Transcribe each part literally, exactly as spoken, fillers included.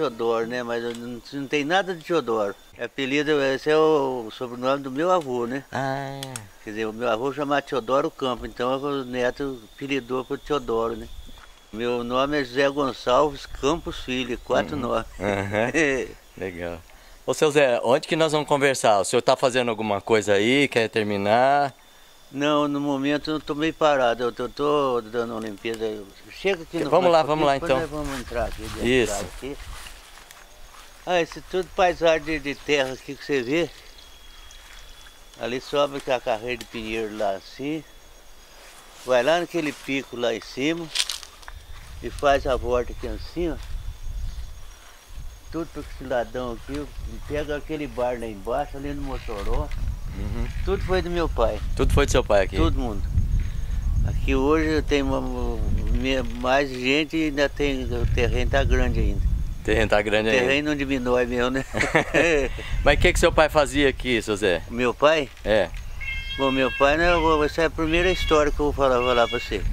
Teodoro, né? Mas não, não tem nada de Teodoro. É apelido, esse é o sobrenome do meu avô, né? Ah. Quer dizer, o meu avô chamava Teodoro Campos, então o neto apelidou por Teodoro, né? Meu nome é José Gonçalves Campos Filho, quatro Uhum. nomes. Uhum. Legal. Ô, seu Zé, onde que nós vamos conversar? O senhor está fazendo alguma coisa aí? Quer terminar? Não, no momento eu estou meio parado, eu estou dando uma limpeza. Chega aqui no Vamos lá, um vamos lá depois então. Nós vamos entrar aqui dentro. Isso. Aqui. Ah, esse tudo paisagem de, de terra aqui que você vê. Ali sobe com a carreira de pinheiro lá assim. Vai lá naquele pico lá em cima. E faz a volta aqui assim, ó. Tudo para esse ladrão aqui. Pega aquele bar lá embaixo, ali no Mossoró. Uhum. Tudo foi do meu pai. Tudo foi do seu pai aqui? Todo mundo. Aqui hoje tem uma, mais gente e ainda tem, o terreno tá grande ainda. O terreno tá grande O ainda. terreno não diminui mesmo, né? Mas o que que seu pai fazia aqui, seu Zé? Meu pai? É. Bom, meu pai, né, essa é a primeira história que eu vou falar, vou falar para você.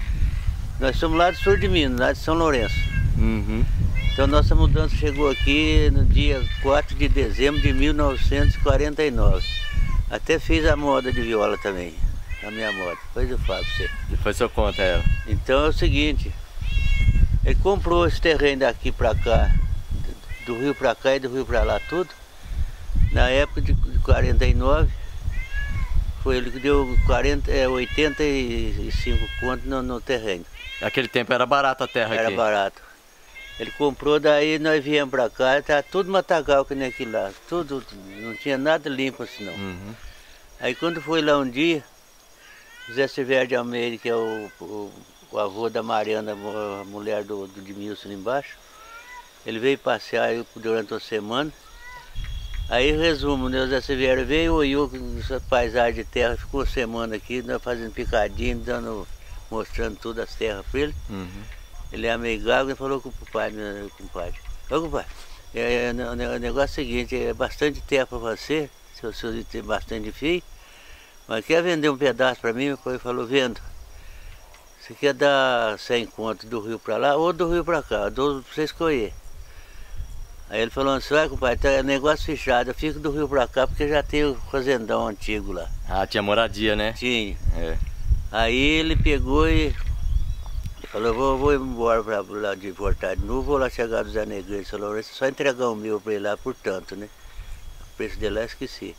Nós somos lá do sul de Minas, lá de São Lourenço. Uhum. Então nossa mudança chegou aqui no dia quatro de dezembro de mil novecentos e quarenta e nove. Até fiz a moda de viola também, a minha moda, depois eu falo pra você. Depois o senhor conta ela. Então é o seguinte, ele comprou esse terreno daqui pra cá, do rio pra cá e do rio pra lá tudo, na época de quarenta e nove, foi ele que deu quarenta, é, oitenta e cinco contos no, no terreno. Naquele tempo era barata a terra Era aqui. Era barato. Ele comprou, daí nós viemos pra cá, tá tudo matagal que nem aquilo lá, tudo, não tinha nada limpo assim não. Uhum. Aí quando foi lá um dia, José Severo de Almeida, que é o, o, o avô da Mariana, a mulher do, do Edmilson ali embaixo, ele veio passear aí durante uma semana. Aí resumo, né, o José Severo veio, olhou essa paisagem de terra, ficou uma semana aqui, nós fazendo picadinho, dando, mostrando todas as terras para ele. Uhum. Ele é amigável e falou com o pai, meu compadre. Ô compadre, é, é, o negócio é o seguinte, é bastante terra para você, se você tem bastante fio, mas quer vender um pedaço para mim? O pai falou, vendo. Você quer dar cem conto do rio para lá ou do rio para cá? Eu dou para você escolher. Aí ele falou, você vai compadre, tá negócio fechado, eu fico do rio para cá porque já tem o fazendão antigo lá. Ah, tinha moradia, né? Tinha. É. Aí ele pegou e falou, vou, vou embora para lá de voltar de novo, vou lá chegar do Zé Negreiro, São Lourenço, só entregar o meu para ele lá por tanto, né? O preço dele lá eu esqueci.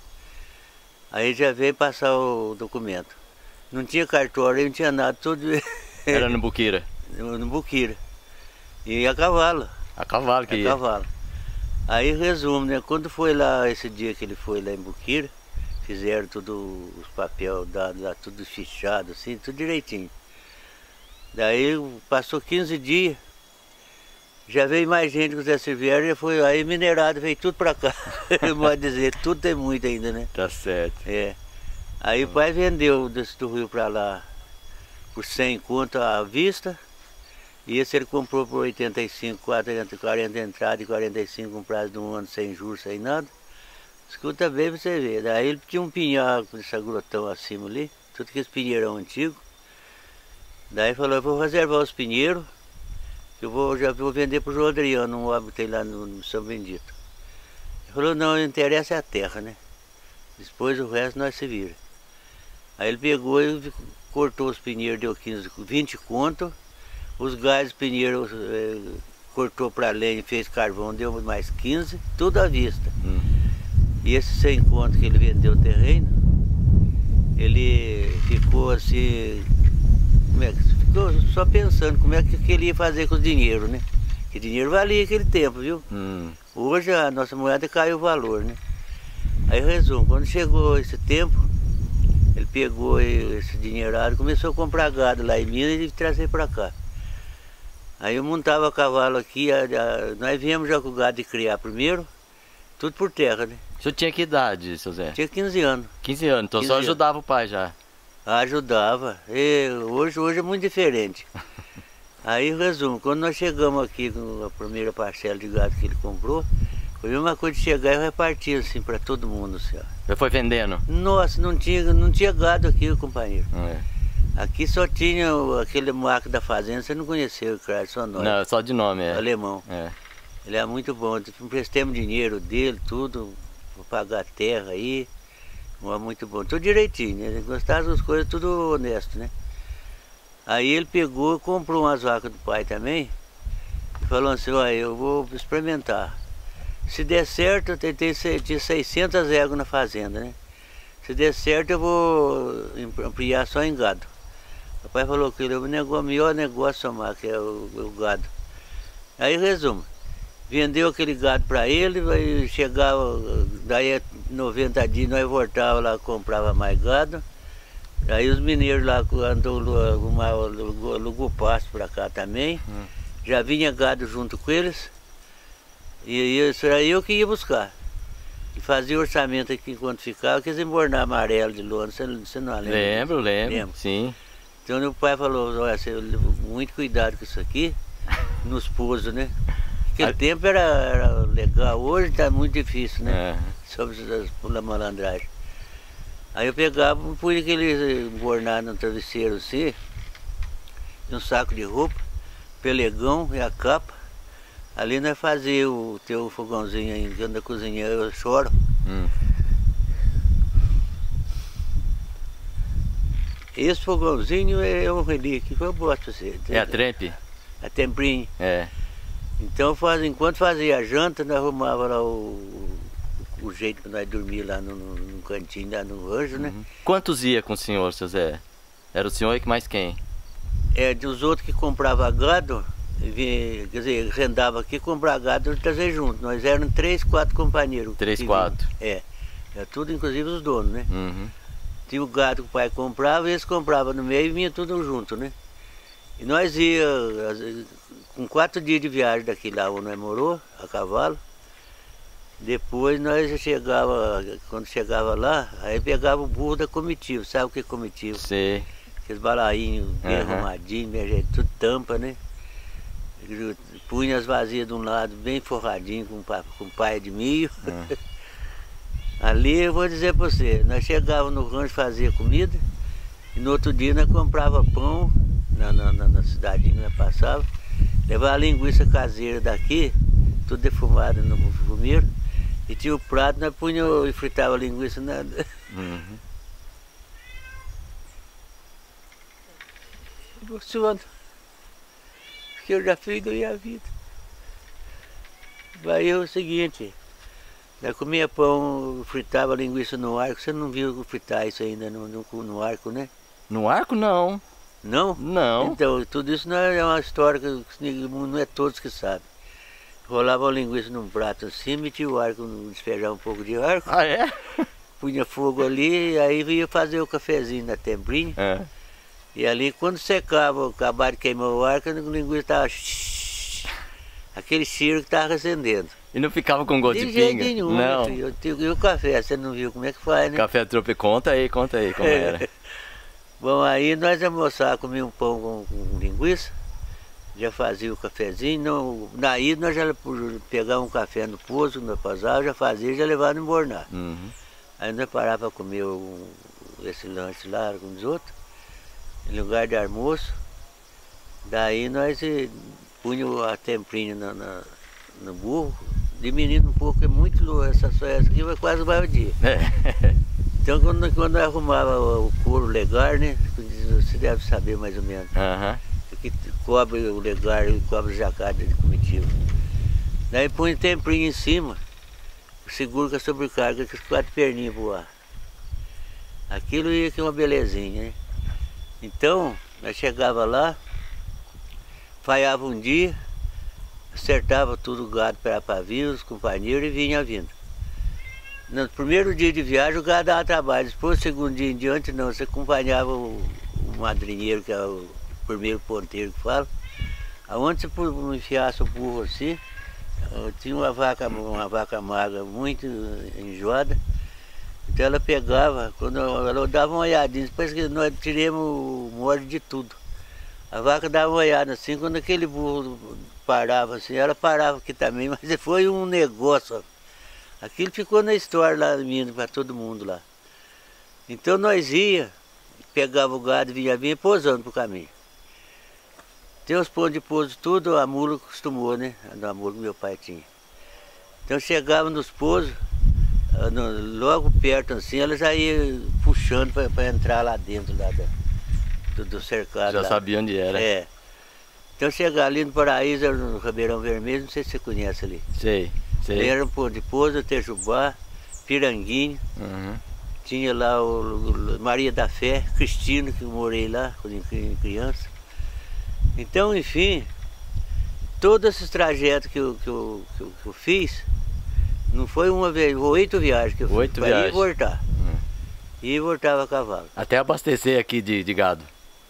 Aí já veio passar o documento. Não tinha cartório, não tinha nada, tudo... Era no Buquira? No, no Buquira. E a cavalo. A cavalo que a ia. cavalo. Aí resumo, né? Quando foi lá, esse dia que ele foi lá em Buquira, fizeram tudo, os papéis dados lá, tudo fichado, assim, tudo direitinho. Daí passou quinze dias, já veio mais gente com o Zé Silveira, já foi aí minerado, veio tudo pra cá. Pode dizer, tudo tem muito ainda, né? Tá certo. É. Aí o pai vendeu desse do rio pra lá por cem conto à vista, e esse ele comprou por oitenta e cinco, quarenta, quarenta entrada e quarenta e cinco com prazo de um ano sem juros, sem nada. Escuta bem pra você ver. Daí ele tinha um pinhal com esse grotão acima ali, tudo que esse pinheirão antigo. Daí falou, eu vou reservar os pinheiros, que eu vou, já vou vender para o João Adriano, um homem que tem lá no, no São Bendito. Ele falou, não, o interessa é a terra, né? Depois o resto nós se vira. Aí ele pegou e cortou os pinheiros, deu quinze, vinte conto. Os gás dos pinheiros eh, cortou para lenha e fez carvão, deu mais quinze, tudo à vista. Hum. E esse cem conto que ele vendeu o terreno, ele ficou assim... Como é que ficou só pensando como é que, que ele ia fazer com o dinheiro, né? Que dinheiro valia aquele tempo, viu? Hum. Hoje a nossa moeda caiu o valor, né? Aí resumo, quando chegou esse tempo, ele pegou esse dinheirado, começou a comprar gado lá em Minas e trazer para cá. Aí eu montava cavalo aqui, a, a, nós viemos já com o gado de criar primeiro, tudo por terra, né? O senhor tinha que idade, seu Zé? Tinha quinze anos. quinze anos, então só ajudava o pai já? Ajudava. E hoje, hoje é muito diferente. Aí, resumo, quando nós chegamos aqui com a primeira parcela de gado que ele comprou, foi a mesma coisa de chegar e repartir assim para todo mundo. Assim, ó. Já foi vendendo? Nossa, não tinha, não tinha gado aqui, companheiro. É. Aqui só tinha aquele marco da fazenda, você não conheceu, cara, só nós. Não, só de nome, é. Alemão. É. Ele é muito bom. Emprestamos dinheiro dele, tudo, para pagar a terra aí. É muito bom. Tudo direitinho, né? Ele gostava das coisas, tudo honesto, né? Aí ele pegou, comprou umas vacas do pai também. E falou assim, olha, eu vou experimentar. Se der certo, eu tentei tinha seiscentas éguas na fazenda, né? Se der certo, eu vou ampliar só em gado. O pai falou que ele é o negócio, melhor negócio somar, que é o, o gado. Aí, resumo, vendeu aquele gado para ele, aí chegava, daí noventa dias nós voltava lá, comprava mais gado. Aí os mineiros lá andou, alugou, alugou pasto para cá também. Hum. Já vinha gado junto com eles. E isso era eu que ia buscar. E fazia orçamento aqui enquanto ficava, que eles embornar amarelo de lona, você, você não lembra? Lembro, lembro, lembro, sim. Então meu pai falou, olha, você muito cuidado com isso aqui, nos pousos, né? Aquele ah. tempo era, era legal, hoje está muito difícil, né? É. Sobre a malandragem. Aí eu pegava, punha aquele embornar no travesseiro assim, um saco de roupa, pelegão e a capa. Ali nós fazíamos o teu fogãozinho aí, dentro da cozinha, eu choro. Hum. Esse fogãozinho é um relíquio que eu boto pra você. É a trempe? A temprinha. É. Então, faz, enquanto fazia a janta, nós arrumava lá o, o jeito que nós dormíamos lá no, no, no cantinho, lá no rancho, né? Uhum. Quantos ia com o senhor, seu Zé? Era o senhor e que mais quem? É, dos outros que compravam gado, vinha, quer dizer, rendava aqui, comprava gado e trazer junto. Nós éramos três, quatro companheiros. Três, quatro? É, é tudo, inclusive os donos, né? Uhum. Tinha o gado que o pai comprava, e eles compravam no meio e vinha tudo junto, né? E nós ia, com quatro dias de viagem daqui lá onde nós morou, a cavalo. Depois nós chegava, quando chegava lá, aí pegava o burro da comitiva, sabe o que é comitiva? Sim. Aqueles balainhos bem uhum. arrumadinhos, bem jeito, tudo tampa, né? Punha as vazias de um lado, bem forradinho, com, com paia de milho. Uhum. Ali eu vou dizer para você, nós chegávamos no rancho, fazia comida, e no outro dia nós comprava pão, na, na, na, na cidadinha que nós passava, levava a linguiça caseira daqui, tudo defumado no fumeiro, e tinha o prato, nós punha e fritava a linguiça na... Uhum. Emociona, porque eu já fiz da minha vida. Aí é o seguinte, nós comia pão, fritava linguiça no arco. Você não viu fritar isso ainda no, no, no arco, né? No arco, não. Não? Não. Então, tudo isso não é uma história que não é todos que sabem. Rolava a linguiça num prato assim, metia o arco, despejava um pouco de arco. Ah, é? Punha fogo ali, aí ia fazer o cafezinho na temprinha. É. E ali, quando secava, acabava de queimar o arco, a linguiça estava... aquele cheiro que estava acendendo. E não ficava com gosto de, de pinga? Nenhum, não. Eu, eu, e o café, você não viu como é que faz, né? Café trope, conta aí, conta aí como era. Bom, aí nós almoçávamos, comíamos um pão com, com linguiça, já fazia o cafezinho. Não, na ida nós já pegávamos um café no poço, no pasava, já fazia, já levava no embornar. Uhum. Aí nós parávamos para comer o, esse lanche lá com os outros, em lugar de almoço. Daí nós punhamos a temprinha na, na, no burro, diminuindo um pouco, é muito essa essa aqui vai quase mais dia. É. Então quando, quando eu arrumava o couro legar, né? Você deve saber mais ou menos. Uhum. Que cobre o legar e cobre o jacada de comitiva. Daí põe temprinho em cima, seguro com a sobrecarga, com as quatro perninhas voar. Aquilo ia que uma belezinha, né? Então, nós chegava lá, falhava um dia, acertava tudo o gado para pavio, os companheiros, e vinha vindo. No primeiro dia de viagem o gado dava trabalho, depois, no segundo dia em diante, não, você acompanhava o, o madrinheiro, que é o primeiro ponteiro que fala, aonde você enfiasse o burro assim, tinha uma vaca, uma vaca magra muito enjoada, então ela pegava, quando ela dava uma olhadinha, depois que nós tiramos o molho de tudo. A vaca dava uma olhada assim, quando aquele burro parava assim, ela parava aqui também, mas foi um negócio. Aquilo ficou na história lá, para todo mundo lá. Então nós ia, pegava o gado, vinha, vinha posando pro caminho. Tem os pontos de pouso, tudo a mula acostumou, né? A mula que meu pai tinha. Então chegava nos pousos, logo perto assim, ela já ia puxando para entrar lá dentro lá do, do cercado. Já lá. sabia onde era. É. Então chegar ali no Paraíso, no Ribeirão Vermelho, não sei se você conhece ali. Sei, sei. Ali era um ponto de pouso, Tejubá, Piranguinho. Uhum. Tinha lá o, o Maria da Fé, Cristina, que eu morei lá quando criança. Então, enfim, todos esses trajetos que eu, que eu, que eu, que eu fiz, não foi uma vez, oito viagens que eu fiz. Oito para viagens. ir e voltar. Uhum. E voltava a cavalo. Até abastecer aqui de, de gado.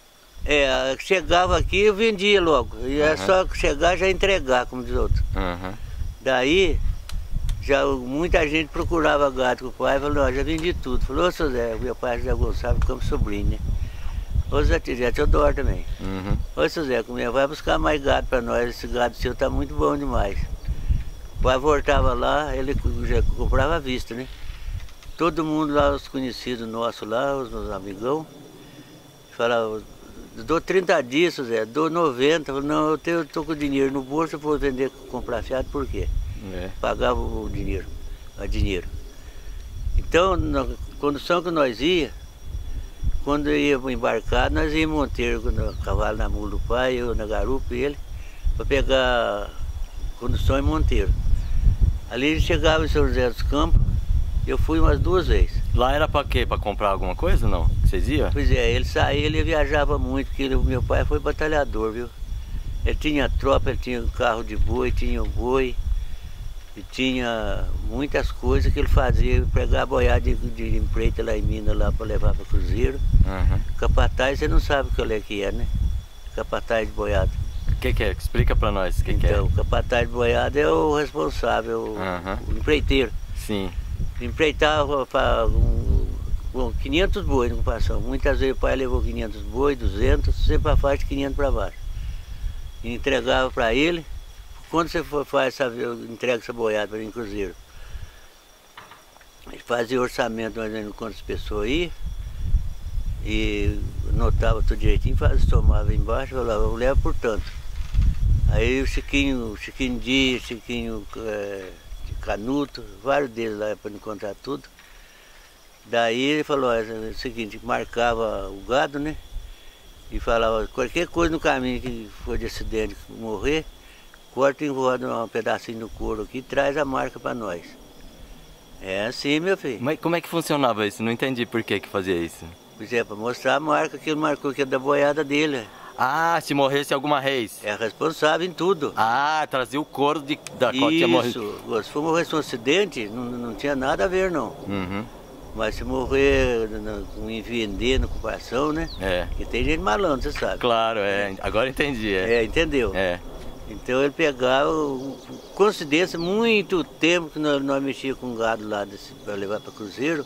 É, chegava aqui eu vendia logo. E era Uhum. só chegar e já entregar, como diz outro. Uhum. Daí, já muita gente procurava gado com o pai, falou, não, já vendi tudo. Falou, ô seu Zé, meu pai José Gonçalves, ficamos sobrinho, né? Ô Zé Teodoro também. Uhum. Ô seu Zé, como é, vai buscar mais gado para nós, esse gado seu tá muito bom demais. O pai voltava lá, ele já comprava à vista, né? Todo mundo lá, os conhecidos nossos lá, os meus amigão, falavam, dou trinta dias, seu Zé, dou noventa. Eu falei, não, eu, tenho, eu tô com dinheiro no bolso, eu vou vender, comprar fiado, por quê? É. Pagava o dinheiro, o dinheiro. Então, na condução que nós ia, quando ia embarcar, nós íamos Monteiro, no cavalo na mula do pai, eu na garupa e ele, para pegar condução em Monteiro. Ali ele chegava em São José dos Campos, eu fui umas duas vezes. Lá era para quê? Para comprar alguma coisa, não? Vocês iam? Pois é, ele saía, ele viajava muito, porque ele, meu pai foi batalhador, viu? Ele tinha tropa, ele tinha um carro de boi, tinha um boi, e tinha muitas coisas que ele fazia, pregar boiada de, de empreita lá em Minas, lá para levar para Cruzeiro. Uhum. Capataz, você não sabe qual é que é, né? Capataz de boiada. O que, que é? Explica para nós o que, que é. Então, o capataz de boiada é o responsável, o, Uhum. o empreiteiro. Sim. Empreitava para um, um, quinhentos boi no passão. Muitas vezes o pai levou quinhentos boi, duzentos, sempre a faixa de quinhentos para baixo. E entregava para ele. Quando você for, faz essa, entrega essa boiada para em Cruzeiro, ele fazia orçamento mais ou menos quantas pessoas iam e anotava tudo direitinho, fazia, tomava embaixo e falava, eu levo por tanto. Aí o Chiquinho, o Chiquinho Dias, Chiquinho é, Canuto, vários deles lá para encontrar tudo. Daí ele falou, é o seguinte, marcava o gado, né? E falava, qualquer coisa no caminho que for de acidente, morrer, corta e enrola um pedacinho do couro aqui e traz a marca para nós. É assim, meu filho. Mas como é que funcionava isso? Não entendi por que que fazia isso. Por exemplo, para mostrar a marca que ele marcou, que é da boiada dele. Ah, se morresse alguma reis. É responsável em tudo. Ah, trazia o couro de, da qual tinha morrido. Isso, se for morrer um acidente, não, não tinha nada a ver não. Uhum. Mas se morrer com vender na ocupação, né? É. Porque tem gente malandro, você sabe. Claro, é. Agora entendi, é. É, entendeu? É. Então ele pegava, coincidência, muito tempo que nós, nós mexíamos com gado lá para levar para Cruzeiro,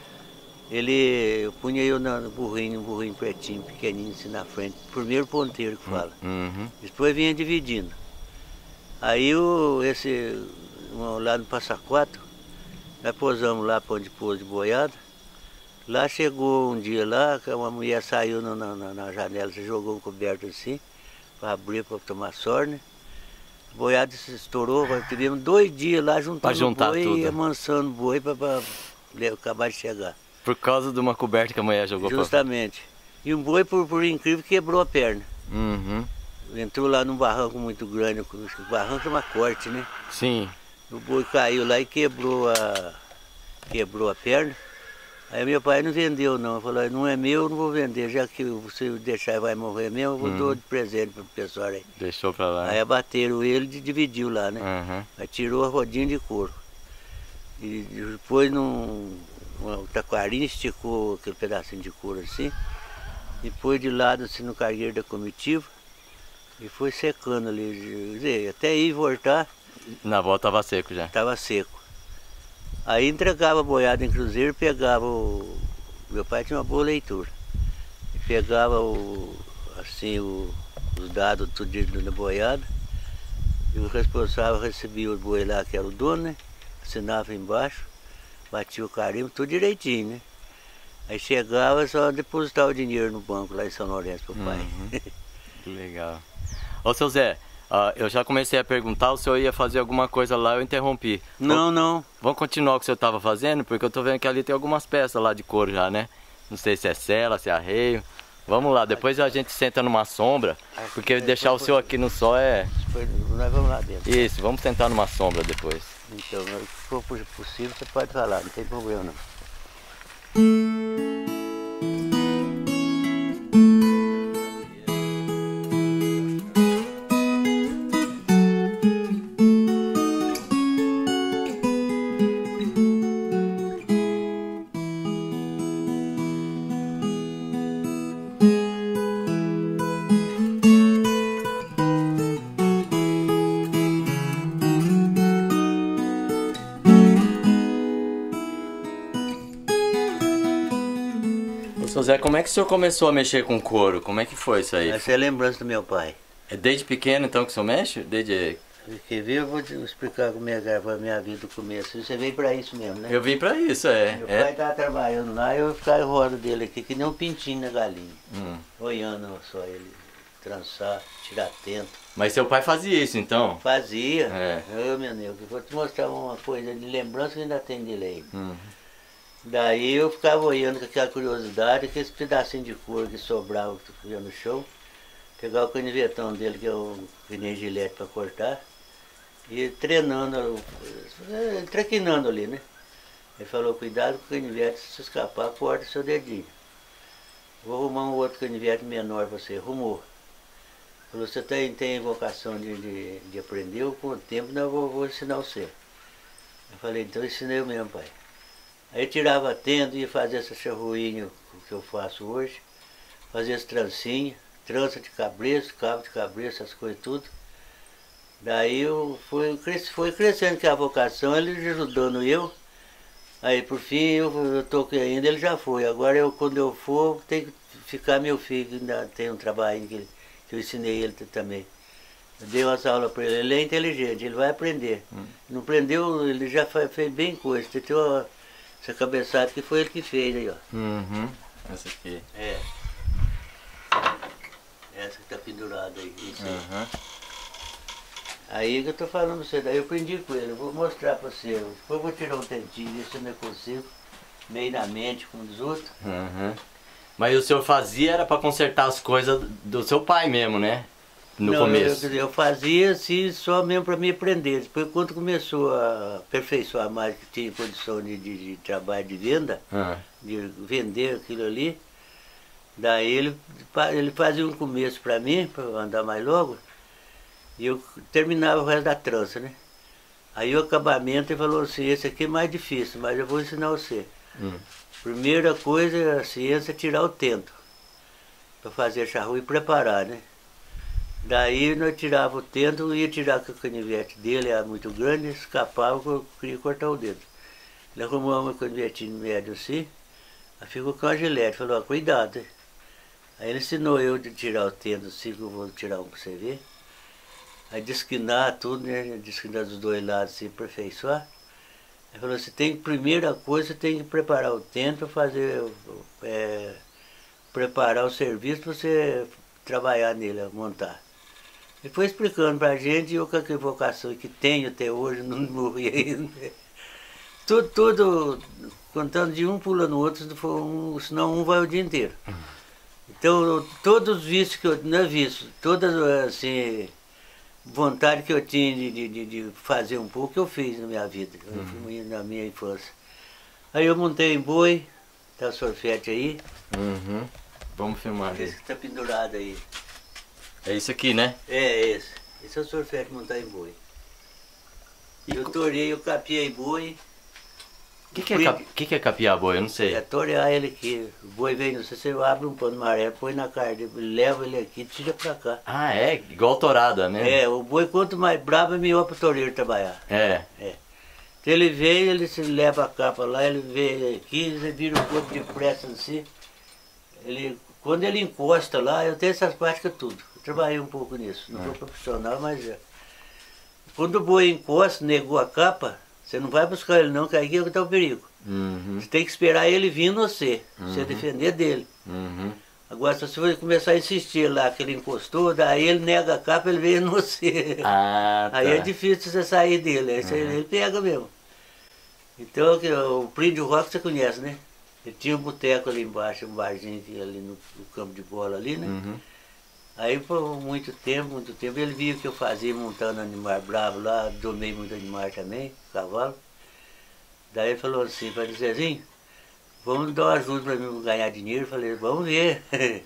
ele eu punha eu no burrinho, um burrinho pretinho, pequenininho assim na frente, primeiro ponteiro que fala. Uhum. Depois vinha dividindo. Aí o, esse, lá no Passa Quatro, nós posamos lá para onde pôs de boiada. Lá chegou um dia lá, que uma mulher saiu na, na, na janela, se jogou um coberto assim, para abrir, para tomar sol, né? A boiada se estourou, tivemos dois dias lá juntando juntar boi tudo. e amansando boi para acabar de chegar. Por causa de uma coberta que a mulher jogou. Justamente. E um boi, por, por incrível, quebrou a perna. Uhum. Entrou lá num barranco muito grande, o barranco é uma corte, né? Sim. O boi caiu lá e quebrou a, quebrou a perna. Aí meu pai não vendeu não, falou, não é meu, eu não vou vender, já que você deixar vai morrer mesmo, eu vou Uhum. dar de presente para o pessoal aí. Deixou pra lá. Aí abateram ele e dividiu lá, né? Uhum. Aí tirou a rodinha de couro. E depois num um taquarinho, esticou aquele pedacinho de couro assim, e pôs de lado assim no cargueiro da comitiva e foi secando ali. Quer dizer, até ir voltar, Na volta tava seco já. estava seco. Aí entregava a boiada em Cruzeiro, pegava o... Meu pai tinha uma boa leitura. E pegava o, assim, o, os dados tudo dentro da boiada. E o responsável recebia o boi lá, que era o dono, né? Assinava embaixo, batia o carimbo, tudo direitinho, né? Aí chegava, só depositar o dinheiro no banco lá em São Lourenço pro pai. Uhum. Que legal. Ô, seu Zé, uh, eu já comecei a perguntar, o senhor ia fazer alguma coisa lá, eu interrompi. Não, não. Vamos continuar o que o senhor estava fazendo, porque eu tô vendo que ali tem algumas peças lá de couro já, né? Não sei se é sela, se é arreio. Vamos lá, depois a gente senta numa sombra, porque deixar o senhor aqui no sol é... Nós vamos lá dentro. Isso, vamos sentar numa sombra depois. Então, se for possível, você pode falar, não tem problema não. Seu Zé, como é que o senhor começou a mexer com couro? Como é que foi isso aí? Essa é a lembrança do meu pai. É desde pequeno então que o senhor mexe? Desde... Quer ver? Eu vou te explicar como é que foi a minha vida no começo. Você veio pra isso mesmo, né? Eu vim pra isso, é. Meu é. pai estava trabalhando lá e eu ficava em roda dele aqui, que nem um pintinho na galinha. Hum. Olhando só ele trançar, tirar tento. Mas seu pai fazia isso então? Fazia. É. Eu, meu nego, vou te mostrar uma coisa de lembrança que ainda tem dele aí. Hum. Daí eu ficava olhando com aquela curiosidade, aqueles pedacinhos de couro que sobravam que ia no chão, pegar o canivetão dele, que é o pneu gilete para cortar, e treinando, traquinando ali, né? Ele falou, cuidado com o canivete, se escapar, corta seu dedinho. Vou arrumar um outro canivete menor para você. Arrumou. Falou, você tem, tem vocação de, de, de aprender, ou com o tempo não, eu vou, vou ensinar você. Eu falei, então ensinei eu mesmo, pai. Aí eu tirava tendo e ia fazer essa charruinha que eu faço hoje, fazia as trancinhas, trança de cabresto, cabo de cabresto, essas coisas tudo. Daí eu fui, fui crescendo com a vocação, ele ajudando eu. Aí por fim eu, eu toquei ainda, ele já foi. Agora eu, quando eu for, tem que ficar meu filho, que ainda tem um trabalho que, que eu ensinei ele também. Eu dei umas aulas para ele, ele é inteligente, ele vai aprender. Hum. Não aprendeu, ele já fez, fez bem coisa. Tem uma, essa cabeçada que foi ele que fez aí, ó. Uhum. Essa aqui. É. Essa que tá pendurada aí. Isso aí. Uhum. Aí que eu tô falando pra você, daí eu aprendi com ele, eu vou mostrar pra você. Depois eu vou tirar um tentinho, ver se eu não consigo, meio na mente com os outros. Uhum. Mas o senhor fazia era para consertar as coisas do seu pai mesmo, né? No não, começo. Eu, eu fazia assim só mesmo para me aprender. Depois quando começou a aperfeiçoar mais, que tinha condição de, de, de trabalho de venda, uhum. de vender aquilo ali, daí ele, ele fazia um começo para mim, para andar mais logo, e eu terminava o resto da trança, né? Aí o acabamento ele falou assim, esse aqui é mais difícil, mas eu vou ensinar você. Hum. Primeira coisa, a ciência é tirar o tento, para fazer charrua e preparar, né? Daí nós tirava o tento, ia tirar com o canivete dele, era muito grande, escapava, eu queria cortar o dedo. Ele arrumou um canivetinho médio assim, aí ficou com a gilete, falou, ó, cuidado. Aí ele ensinou eu de tirar o tento assim, que eu vou tirar um para você ver. Aí desquinar tudo, né? Desquinar dos dois lados, assim, aperfeiçoar. Ele falou, você tem que, primeira coisa, você tem que preparar o tento para fazer, é, preparar o serviço para você trabalhar nele, montar. Ele foi explicando pra gente, e eu com a vocação que tenho até hoje, não morri ainda. Tudo, tudo, contando de um pulando no outro, um, senão um vai o dia inteiro. Então, todos os vícios que eu, não é vício, todas, assim, vontade que eu tinha de, de, de fazer um pouco, eu fiz na minha vida, uhum. na minha infância. Aí eu montei em boi, tá o sorfete aí. Uhum. Vamos filmar esse que tá pendurado aí. É isso aqui, né? É esse. Esse é o sorfete montar em boi. E eu torei, eu capiei boi. O que, que, é cap, que, que é capiar boi? Eu não sei. É torear ele aqui. O boi vem, não sei se você abre um pano maré, põe na carne, leva ele aqui e tira pra cá. Ah, é? Igual torada, né? É, o boi quanto mais bravo é melhor pro toureiro trabalhar. É. É. Então ele vem, ele se leva a capa lá, ele vem aqui, ele vira o corpo de pressa assim. Ele, quando ele encosta lá, eu tenho essas práticas tudo. Eu trabalhei um pouco nisso, não sou profissional, mas é. Quando o boi encosta, negou a capa, você não vai buscar ele não, que aí é que está o perigo. Uhum. Você tem que esperar ele vir no você, uhum. você defender dele. Uhum. Agora, se você começar a insistir lá, que ele encostou, daí ele nega a capa, ele veio no você. Ah, tá. Aí é difícil você sair dele, aí você, Uhum. ele pega mesmo. Então, que, o Primo Rock você conhece, né? Ele tinha um boteco ali embaixo, um barzinho que, ali no, no campo de bola ali, né? Uhum. Aí por muito tempo, muito tempo, ele via o que eu fazia montando animais bravos lá, domei muito animais também, cavalo. Daí ele falou assim, para Zezinho, vamos dar uma ajuda para mim ganhar dinheiro. Eu falei, vamos ver.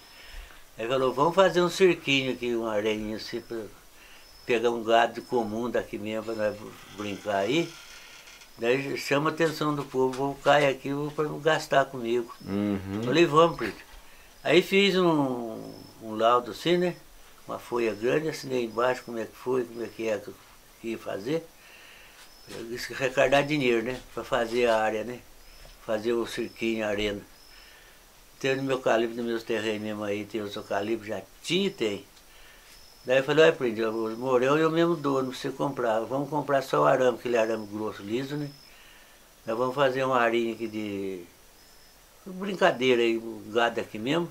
Ele falou, vamos fazer um cirquinho aqui, uma areninha assim, para pegar um gado comum daqui mesmo para nós brincar aí. Daí chama a atenção do povo, vou cair aqui para não gastar comigo. Uhum. Falei, vamos, Preto. Aí fiz um, um laudo assim, né? Uma folha grande, assinei embaixo como é que foi, como é que é que ia fazer. Eu disse que arrecadar dinheiro, né? Para fazer a área, né? Fazer o cirquinho, a arena. Tem no meu eucalipto, nos meus terrenos mesmo aí, tem os eucaliptos, já tinha e tem. Daí eu falei, olha, Preto, os morel eu mesmo dou, não precisa comprar. Vamos comprar só o arame, aquele arame grosso, liso, né? Nós vamos fazer uma arinha aqui de brincadeira aí, o gado aqui mesmo.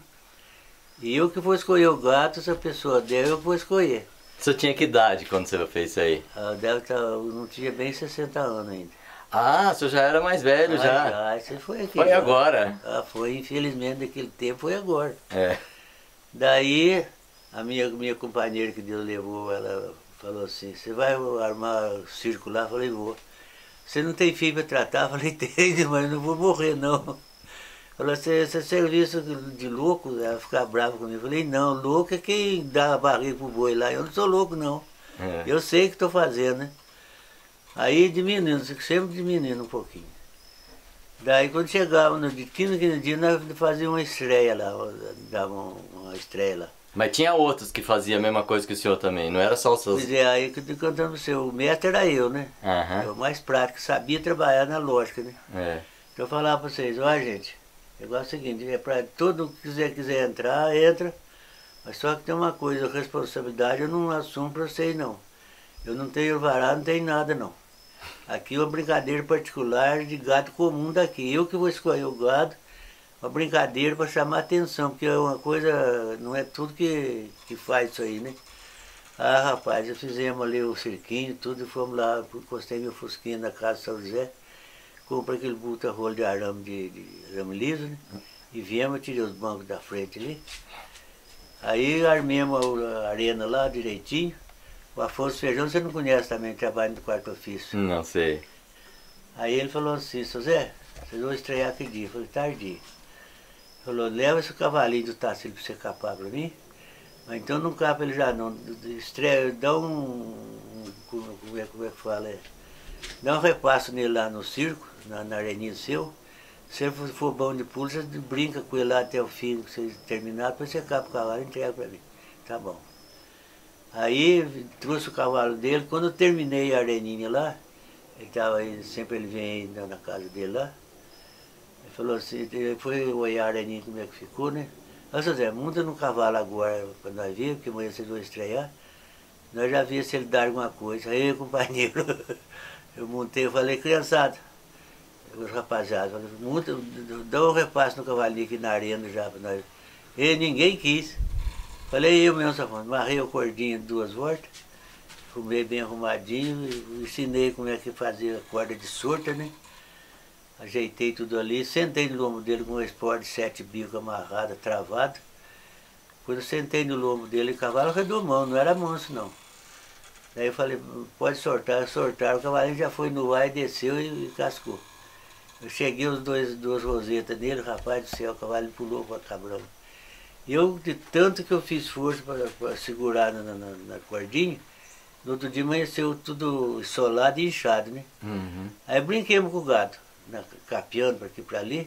E eu que vou escolher o gato, se a pessoa der, eu vou escolher. Você tinha que idade quando você fez isso aí? Ah, deve tá, eu não tinha bem sessenta anos ainda. Ah, você já era mais velho, Ah, já. já, isso foi aqui. Foi já. agora. Ah, foi, infelizmente, daquele tempo, foi agora. É. Daí, a minha, minha companheira que Deus levou, ela falou assim, você vai armar o circo lá? Eu falei, vou. Você não tem filho para tratar? Eu falei, tenho, mas não vou morrer, não. Falou, você, você é serviço de louco? Ela ficar brava comigo. Eu falei, não, louco é quem dá a barriga pro boi lá. Eu não sou louco, não. É. Eu sei o que estou fazendo, né? Aí diminuindo, sempre diminuindo um pouquinho. Daí quando chegava no dia, quinze, quinze dias, nós fazíamos uma estreia lá, dava uma estreia lá. Mas tinha outros que faziam a mesma coisa que o senhor também, não era só os seus... Pois é, aí que eu tô contando pra você, o mestre era eu, né? Aham. Eu mais prático, sabia trabalhar na lógica, né? É. Então eu falava pra vocês, ó gente, o negócio é o seguinte, é pra todo que quiser, quiser entrar, entra, mas só que tem uma coisa, a responsabilidade eu não assumo pra vocês não. Eu não tenho alvará, não tenho nada não. Aqui é uma brincadeira particular de gado comum daqui. Eu que vou escolher o gado, uma brincadeira para chamar a atenção, porque é uma coisa, não é tudo que, que faz isso aí, né? Ah, rapaz, já fizemos ali o cirquinho, tudo, e fomos lá, encostei meu fusquinha na casa de São José, comprei aquele buta-rolo de arame, de, de arame liso, né? E viemos, tirei os bancos da frente ali. Aí armemos a arena lá direitinho. O Afonso Feijão, você não conhece também, trabalha no quarto ofício. Não sei. Aí ele falou assim, seu Zé, vocês vão estrear que dia? Eu falei, tardia. Ele falou, leva esse cavalinho do Tassilo pra você capar pra mim. Mas então não capa ele já não. Estreia, dá um, um como, é, como é que fala? É, dá um repasso nele lá no circo, na, na areninha seu. Se ele for, for bom de pulo, você brinca com ele lá até o fim, que você terminar, depois você capa o cavalo e entrega pra mim. Tá bom. Aí trouxe o cavalo dele, quando eu terminei a areninha lá, ele tava aí, sempre ele vem aí na casa dele lá, ele falou assim, ele foi olhar a areninha como é que ficou, né? Ô, seu Zé, monta no cavalo agora para nós ver, porque amanhã vocês vão estrear, nós já vimos se ele dá alguma coisa. Aí, companheiro, eu montei, eu falei, criançada, os rapaziada, falei, monta, dá um repasso no cavalinho aqui na arena já para nós. E ninguém quis. Falei, eu mesmo, Safão, amarrei o cordinho de duas voltas, fumei bem arrumadinho, ensinei como é que fazia a corda de surta, né? Ajeitei tudo ali, sentei no lombo dele com um esporte de sete bicos amarrado, travado. Quando eu sentei no lombo dele, o cavalo redomão, não era manso não. Daí eu falei, pode soltar, soltaram, o cavalinho já foi no ar e desceu e, e cascou. Eu cheguei os dois, duas rosetas nele, rapaz do céu, o cavalo pulou para cabrão. Eu, de tanto que eu fiz força para segurar na, na, na cordinha, no outro dia amanheceu tudo solado e inchado, né? Uhum. Aí brinquemos com o gado, na, capeando para aqui e para ali.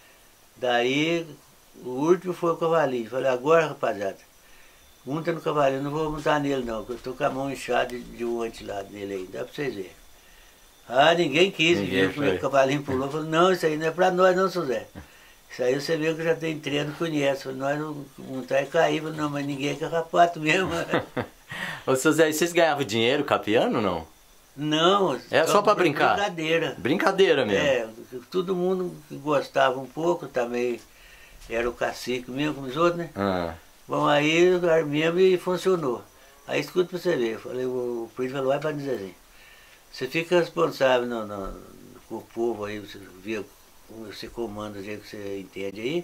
Daí o último foi o cavalinho. Falei, agora rapaziada, monta no cavalinho, não vou montar nele não, porque eu estou com a mão inchada de, de um antilado nele aí, dá para vocês verem. Ah, ninguém quis, Ninguém viu como é que o cavalinho pulou. Falei, não, isso aí não é para nós não, seu Zé. Isso aí você vê que eu já tenho treino, conhece. Falei, nós não montar e cair, não, mas ninguém é carrapato mesmo. Ô, seu Zé, e vocês ganhavam dinheiro capeando ou não? Não, é só para brincar? Brincadeira. Brincadeira mesmo. É, todo mundo que gostava um pouco também. era o cacique mesmo, como os outros, né? Ah. Bom, aí armemos e funcionou. Aí escuta pra você ver, eu falei, o, o príncipe falou, vai pra dizer assim, você fica responsável no, no, com o povo aí, você vê, você comanda do jeito que você entende aí,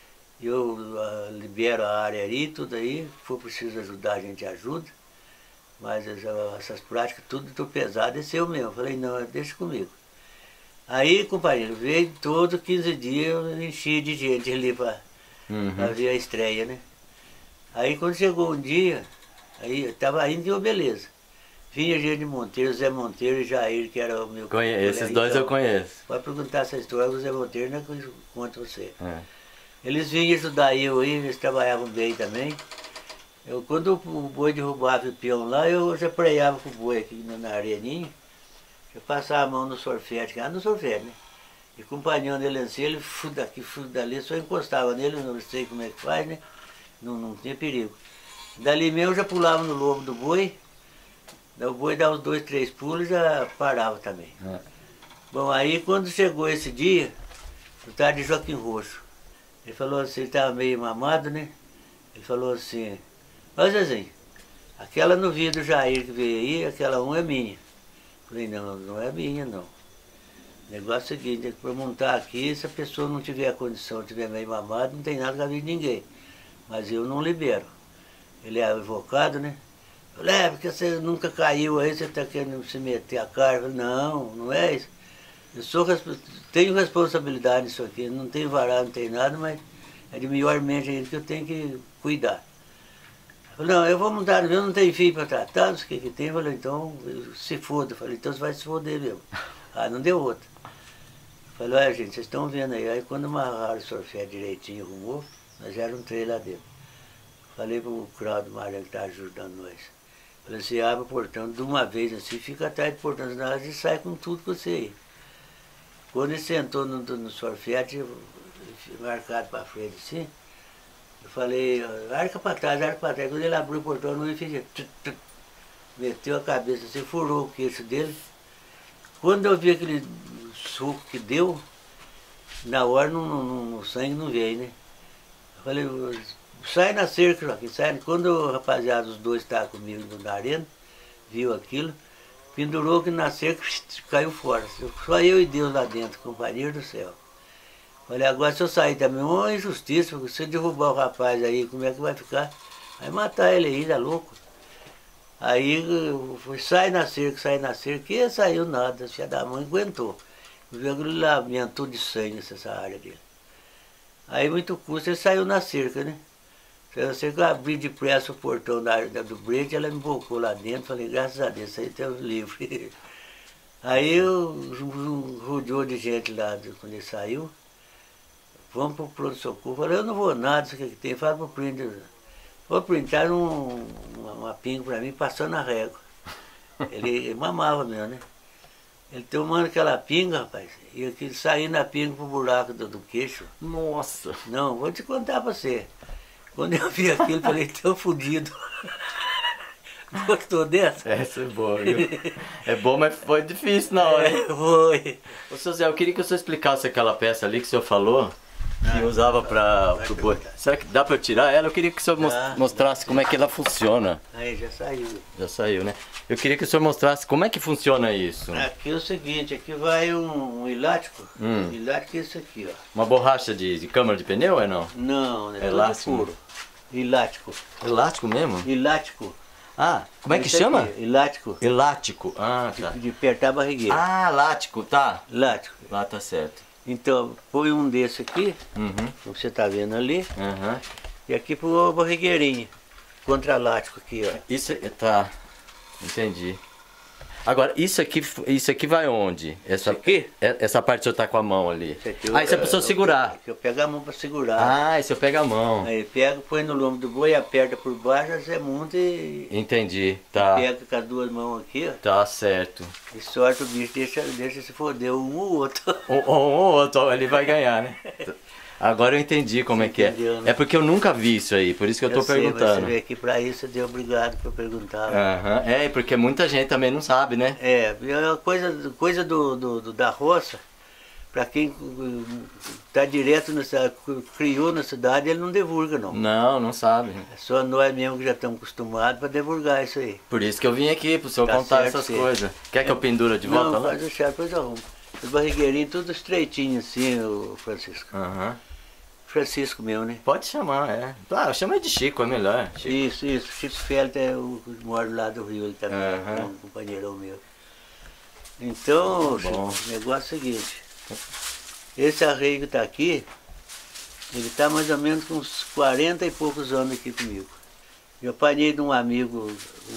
eu uh, libero a área aí, tudo aí, se for preciso ajudar, a gente ajuda, mas essa, essas práticas, tudo, tudo pesado, é seu mesmo. Eu falei, não, deixa comigo. Aí, companheiro, veio todos quinze dias, eu enchi de gente ali pra, uhum. pra ver a estreia, né? Aí quando chegou um dia, aí tava indo e eu, beleza. Vinha gente de Monteiro, Zé Monteiro e Jair, que era o meu... Conhe esses dois então, eu conheço. Pode perguntar essa história, o Zé Monteiro, não é que eu conto você. É. Eles vinham ajudar eu aí, eles trabalhavam bem também. Eu, quando o boi derrubava o peão lá, eu já preava com o boi aqui na areninha. Eu passava a mão no sorfete, ah, no sorfete, né? E com o paninho dele assim, ele fuda daqui, fuda dali, só encostava nele, não sei como é que faz, né? Não, não tinha perigo. Dali mesmo eu já pulava no lombo do boi, o boi dava uns dois, três pulos e já parava também. É. Bom, aí quando chegou esse dia, eu estava de Joaquim Roxo. Ele falou assim, ele estava meio mamado, né? Ele falou assim, ó Zezinho, aquela no vidro Jair que veio aí, aquela um é minha. Eu falei, não, não é minha não. O negócio é o seguinte, para montar aqui, se a pessoa não tiver a condição, tiver meio mamado, não tem nada com a vida de ninguém. Mas eu não libero. Ele é advogado, né? Eu falei, é, porque você nunca caiu aí, você está querendo se meter a cara. Eu falei, não, não é isso. Eu sou, tenho responsabilidade nisso aqui, não tenho varado, não tenho nada, mas é de melhormente ainda que eu tenho que cuidar. Eu falei, não, eu vou montar, eu não tenho filho para tratar, não sei o que que tem. Eu falei, então, se foda. Eu falei, então você vai se foder mesmo. Ah, não deu outra. Eu falei, olha gente, vocês estão vendo aí. Aí quando amarraram o sorfete direitinho, arrumou, nós éramos três lá dentro. Falei para o Claudio Maranhão que está ajudando nós. Falei assim, abre o portão de uma vez assim, fica atrás do portão, senão e sai com tudo com você aí. Quando ele sentou no, no sorfete, marcado para frente assim, eu falei, arca para trás, arca para trás. Quando ele abriu o portão, não fez meteu a cabeça assim, furou o queixo dele. Quando eu vi aquele suco que deu, na hora no, no, no sangue não veio, né? Eu falei, sai na cerca, Joaquim, sai. Quando o rapaziada, os dois estavam comigo na arena, viu aquilo, pendurou que na cerca, caiu fora. Só eu e Deus lá dentro, companheiro do céu. Falei, agora se eu sair também, uma injustiça, porque se eu derrubar o rapaz aí, como é que vai ficar? Vai matar ele aí, tá louco? Aí foi, sai na cerca, sai na cerca, e saiu nada, filha da mãe aguentou. Viu aquele lamento de sangue nessa área dele. Aí muito custo, ele saiu na cerca, né? Saiu na cerca, eu abri depressa o portão da área do brete, ela me bocou lá dentro, falei, graças a Deus, aí tem livre. Aí eu, um rodeou de gente lá, quando ele saiu, vamos pro pronto-socorro. Falei, eu não vou nada, isso aqui que tem, fala pro print. Vou printar um, uma, uma pinga pra mim, passando a régua. Ele, ele mamava mesmo, né? Ele tomando aquela pinga, rapaz, e aquilo saindo a pinga pro buraco do, do queixo. Nossa! Não, vou te contar pra você. Quando eu vi aquilo, falei, tô fudido. Gostou dessa? Essa é boa, viu? É bom, mas foi difícil na hora. É, foi. Ô, seu Zé, eu queria que o senhor explicasse aquela peça ali que o senhor falou, que ah, usava para o boi. Será que dá para eu tirar ela? Eu queria que o senhor ah, mostrasse como é que ela funciona. Aí, já saiu. Já saiu, né? Eu queria que o senhor mostrasse como é que funciona isso. Aqui é o seguinte, aqui vai um, um elástico. Hum. Elástico é isso aqui, ó. Uma borracha de, de câmara de pneu, é não? Não, é elástico. Puro. Elástico. Elástico mesmo? Elástico. Ah, como é que chama? Aqui, elástico. Elástico. Ah, tá. De, de apertar a barrigueira. Ah, lático, tá. Elástico. Lá tá certo. Então, põe um desse aqui, uhum. como você tá vendo ali, uhum. e aqui pro barrigueirinha, contralático aqui, ó. Isso, tá, entendi. Agora, isso aqui, isso aqui vai onde? Essa, isso aqui? Essa parte que o senhor tá com a mão ali. Isso aqui, ah, isso é pra pessoa segurar. Eu, eu pego a mão pra segurar. Ah, isso eu pego a mão. Aí pega, põe no lombo do boi, aperta por baixo, você monta e... Entendi, tá. Pega com as duas mãos aqui, ó. Tá certo. E sorte o bicho, deixa, deixa se foder um ou outro. Um ou outro, ele vai ganhar, né? Agora eu entendi como você é que entendeu, é. Né? É porque eu nunca vi isso aí, por isso que eu, eu tô sei, perguntando. Você veio aqui pra isso, eu dei obrigado por perguntar. Uhum. É, porque muita gente também não sabe, né? É, coisa, coisa do, do, do, da roça, para quem está direto na cidade, criou na cidade, ele não divulga não. Não, não sabe. É só nós mesmo que já estamos acostumados para divulgar isso aí. Por isso que eu vim aqui, pro senhor Tá contar certo, essas sim. coisas. Quer que eu pendura de volta não, lá? Pode deixar, depois eu arrumo. Os barrigueirinhos tudo estreitinho assim, o Francisco. Aham. Francisco mesmo, né? Pode chamar, é. Ah, chama de Chico, é melhor. Chico. Isso, isso. Chico Félix é o que mora do lado do Rio, ele também, Aham. é um companheirão meu. Então, Tá bom. Chico, o negócio é o seguinte, esse arreio que está aqui, ele está mais ou menos com uns quarenta e poucos anos aqui comigo. Eu apanhei de um amigo,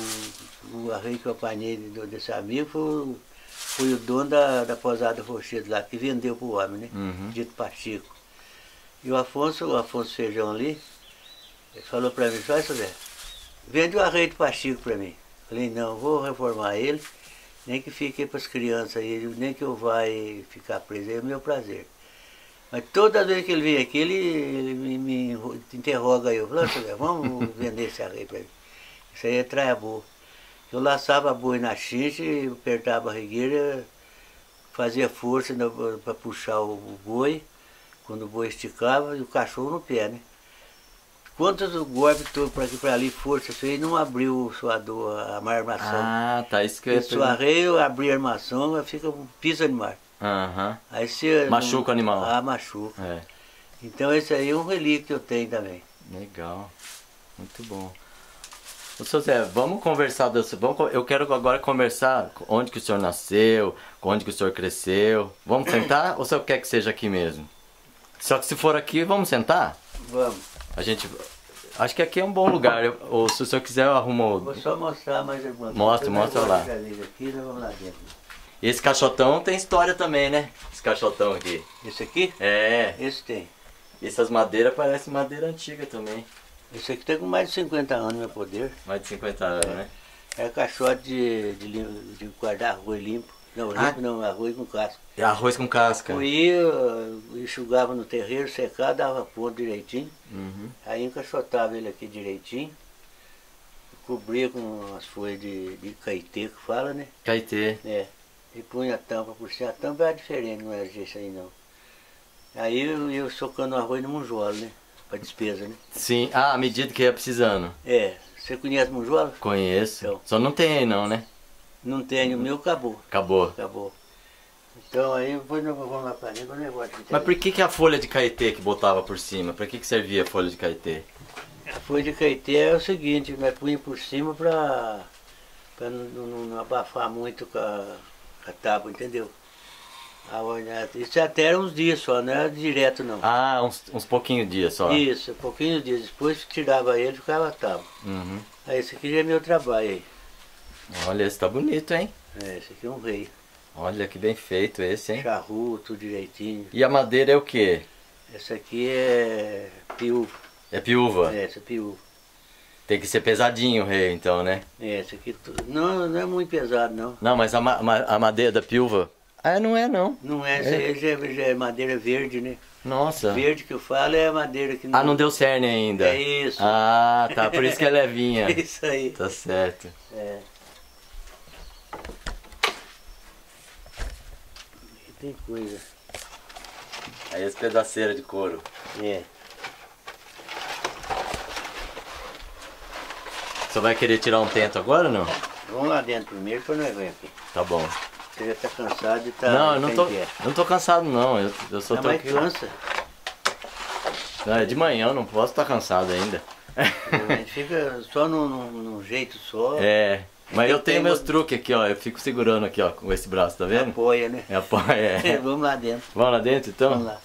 o, o arreio que eu apanhei desse amigo foi, o- foi o dono da, da Pousada Rochedo lá, que vendeu para o homem, né? Uhum. Dito Pachico. E o Afonso, o Afonso Feijão ali, ele falou para mim, vai, Sodré, vende o arreio do Pachico para mim. Falei, não, vou reformar ele, nem que fique para as crianças aí, nem que eu vá ficar preso, é o meu prazer. Mas toda vez que ele vem aqui, ele, ele me, me interroga eu, falo, Sodré, vamos vender esse arreio para ele. Isso aí é traia boa. Eu laçava a boi na chinche, apertava a barrigueira, fazia força para puxar o, o boi, quando o boi esticava, e o cachorro no pé, né? Quantos golpes todo para aqui para ali, força, isso aí não abriu o suador, a armação. Ah, tá, isso que eu ia Se o arreio abrir a armação, fica um piso animal. Aham. Aí se Machuca o animal. Ah, machuca. É, Então esse aí é um relíquio que eu tenho também. legal. Muito bom. Ô, seu Zé, vamos conversar, desse- vamos, co- eu quero agora conversar onde que o senhor nasceu, onde que o senhor cresceu. Vamos sentar ou o senhor quer que seja aqui mesmo? Só que se for aqui, vamos sentar? Vamos. A gente... Acho que aqui é um bom lugar. Eu- ou se o senhor quiser, eu arrumo... Vou só mostrar mais alguma Mostra, coisa. mostra Eu lá. já ligo aqui, nós vamos lá dentro. Esse caixotão tem história também, né? Esse caixotão aqui. Esse aqui? É. Esse tem. Essas madeiras parecem madeira antiga também. Esse aqui tem com mais de cinquenta anos, meu poder. Mais de cinquenta anos, né? É caixote de, de, lim- de guardar arroz limpo. Não, limpo Ah. não, arroz com casca. É arroz com casca. Moía, enxugava no terreiro, secava, dava ponto direitinho. Uhum. Aí encaixotava ele aqui direitinho. Cobria com as folhas de, de caetê que fala, né? Caetê. É. E punha a tampa por cima. A tampa era diferente, não era isso aí não. Aí eu, eu socando o arroz no monjolo, né? Pra despesa, né? Sim. Ah, à medida que ia precisando. É. Você conhece monjolo? Conheço. Então. Só não tem aí não, né? Não tem, o meu acabou. Acabou. Acabou. Então aí depois nós vamos lá pra dentro o negócio que tem. Mas por que, que a folha de caetê que botava por cima? Pra que, que servia a folha de caetê? A folha de caetê é o seguinte, nós punha por cima pra, pra não, não- não abafar muito com a, com a tábua, entendeu? A olha- Isso até era uns dias só, não era direto não. Ah, uns, uns pouquinhos dias só. Isso, pouquinhos dias. Depois que tirava ele, ficava a tábua. Uhum. Aí esse aqui já é meu trabalho aí. Olha, esse tá bonito, hein? É, esse aqui é um rei. Olha que bem feito esse, hein? Charru, tudo direitinho. E a madeira é o quê? Esse aqui é piúva. É piúva. É, esse é piúva. Tem que ser pesadinho o rei, então, né? É, esse aqui tudo. Não, não é muito pesado não. Não, mas a, ma- ma- a madeira da piúva... Ah, não é não. Não é, esse aí já, é- já é madeira verde, né? Nossa. Verde que eu falo é a madeira que não. Ah, não deu cerne ainda. É isso. Ah, tá. Por isso que é levinha. É isso aí. Tá certo. É. Tem coisa. Aí as pedaceiras de couro. É. Você vai querer tirar um tento agora ou não? Vamos lá dentro primeiro para nós ver aqui. Tá bom. Você já tá cansado de estar. não, eu não tô, não tô cansado não. Eu, eu só Não, tô mas aqui. cansa. Não, é de manhã, eu não posso estar cansado ainda. A gente fica só num, num, num jeito só. É. Mas eu tenho Tem meus uma- truques aqui, ó. Eu fico segurando aqui, ó, com esse braço, tá vendo? Apoia, né? É, pô, é. Vamos lá dentro. Vamos lá dentro então? Vamos lá.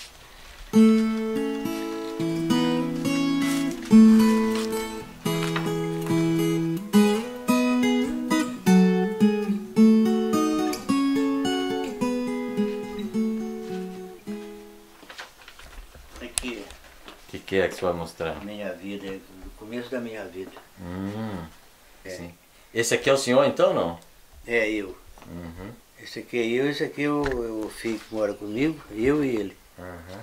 Aqui, O que, que é que você vai mostrar? a minha vida, o começo da minha vida. Hum, É. sim. Esse aqui é o senhor então, não? É eu. Uhum. Esse aqui é eu, esse aqui é o, o filho que mora comigo, eu e ele. Uhum.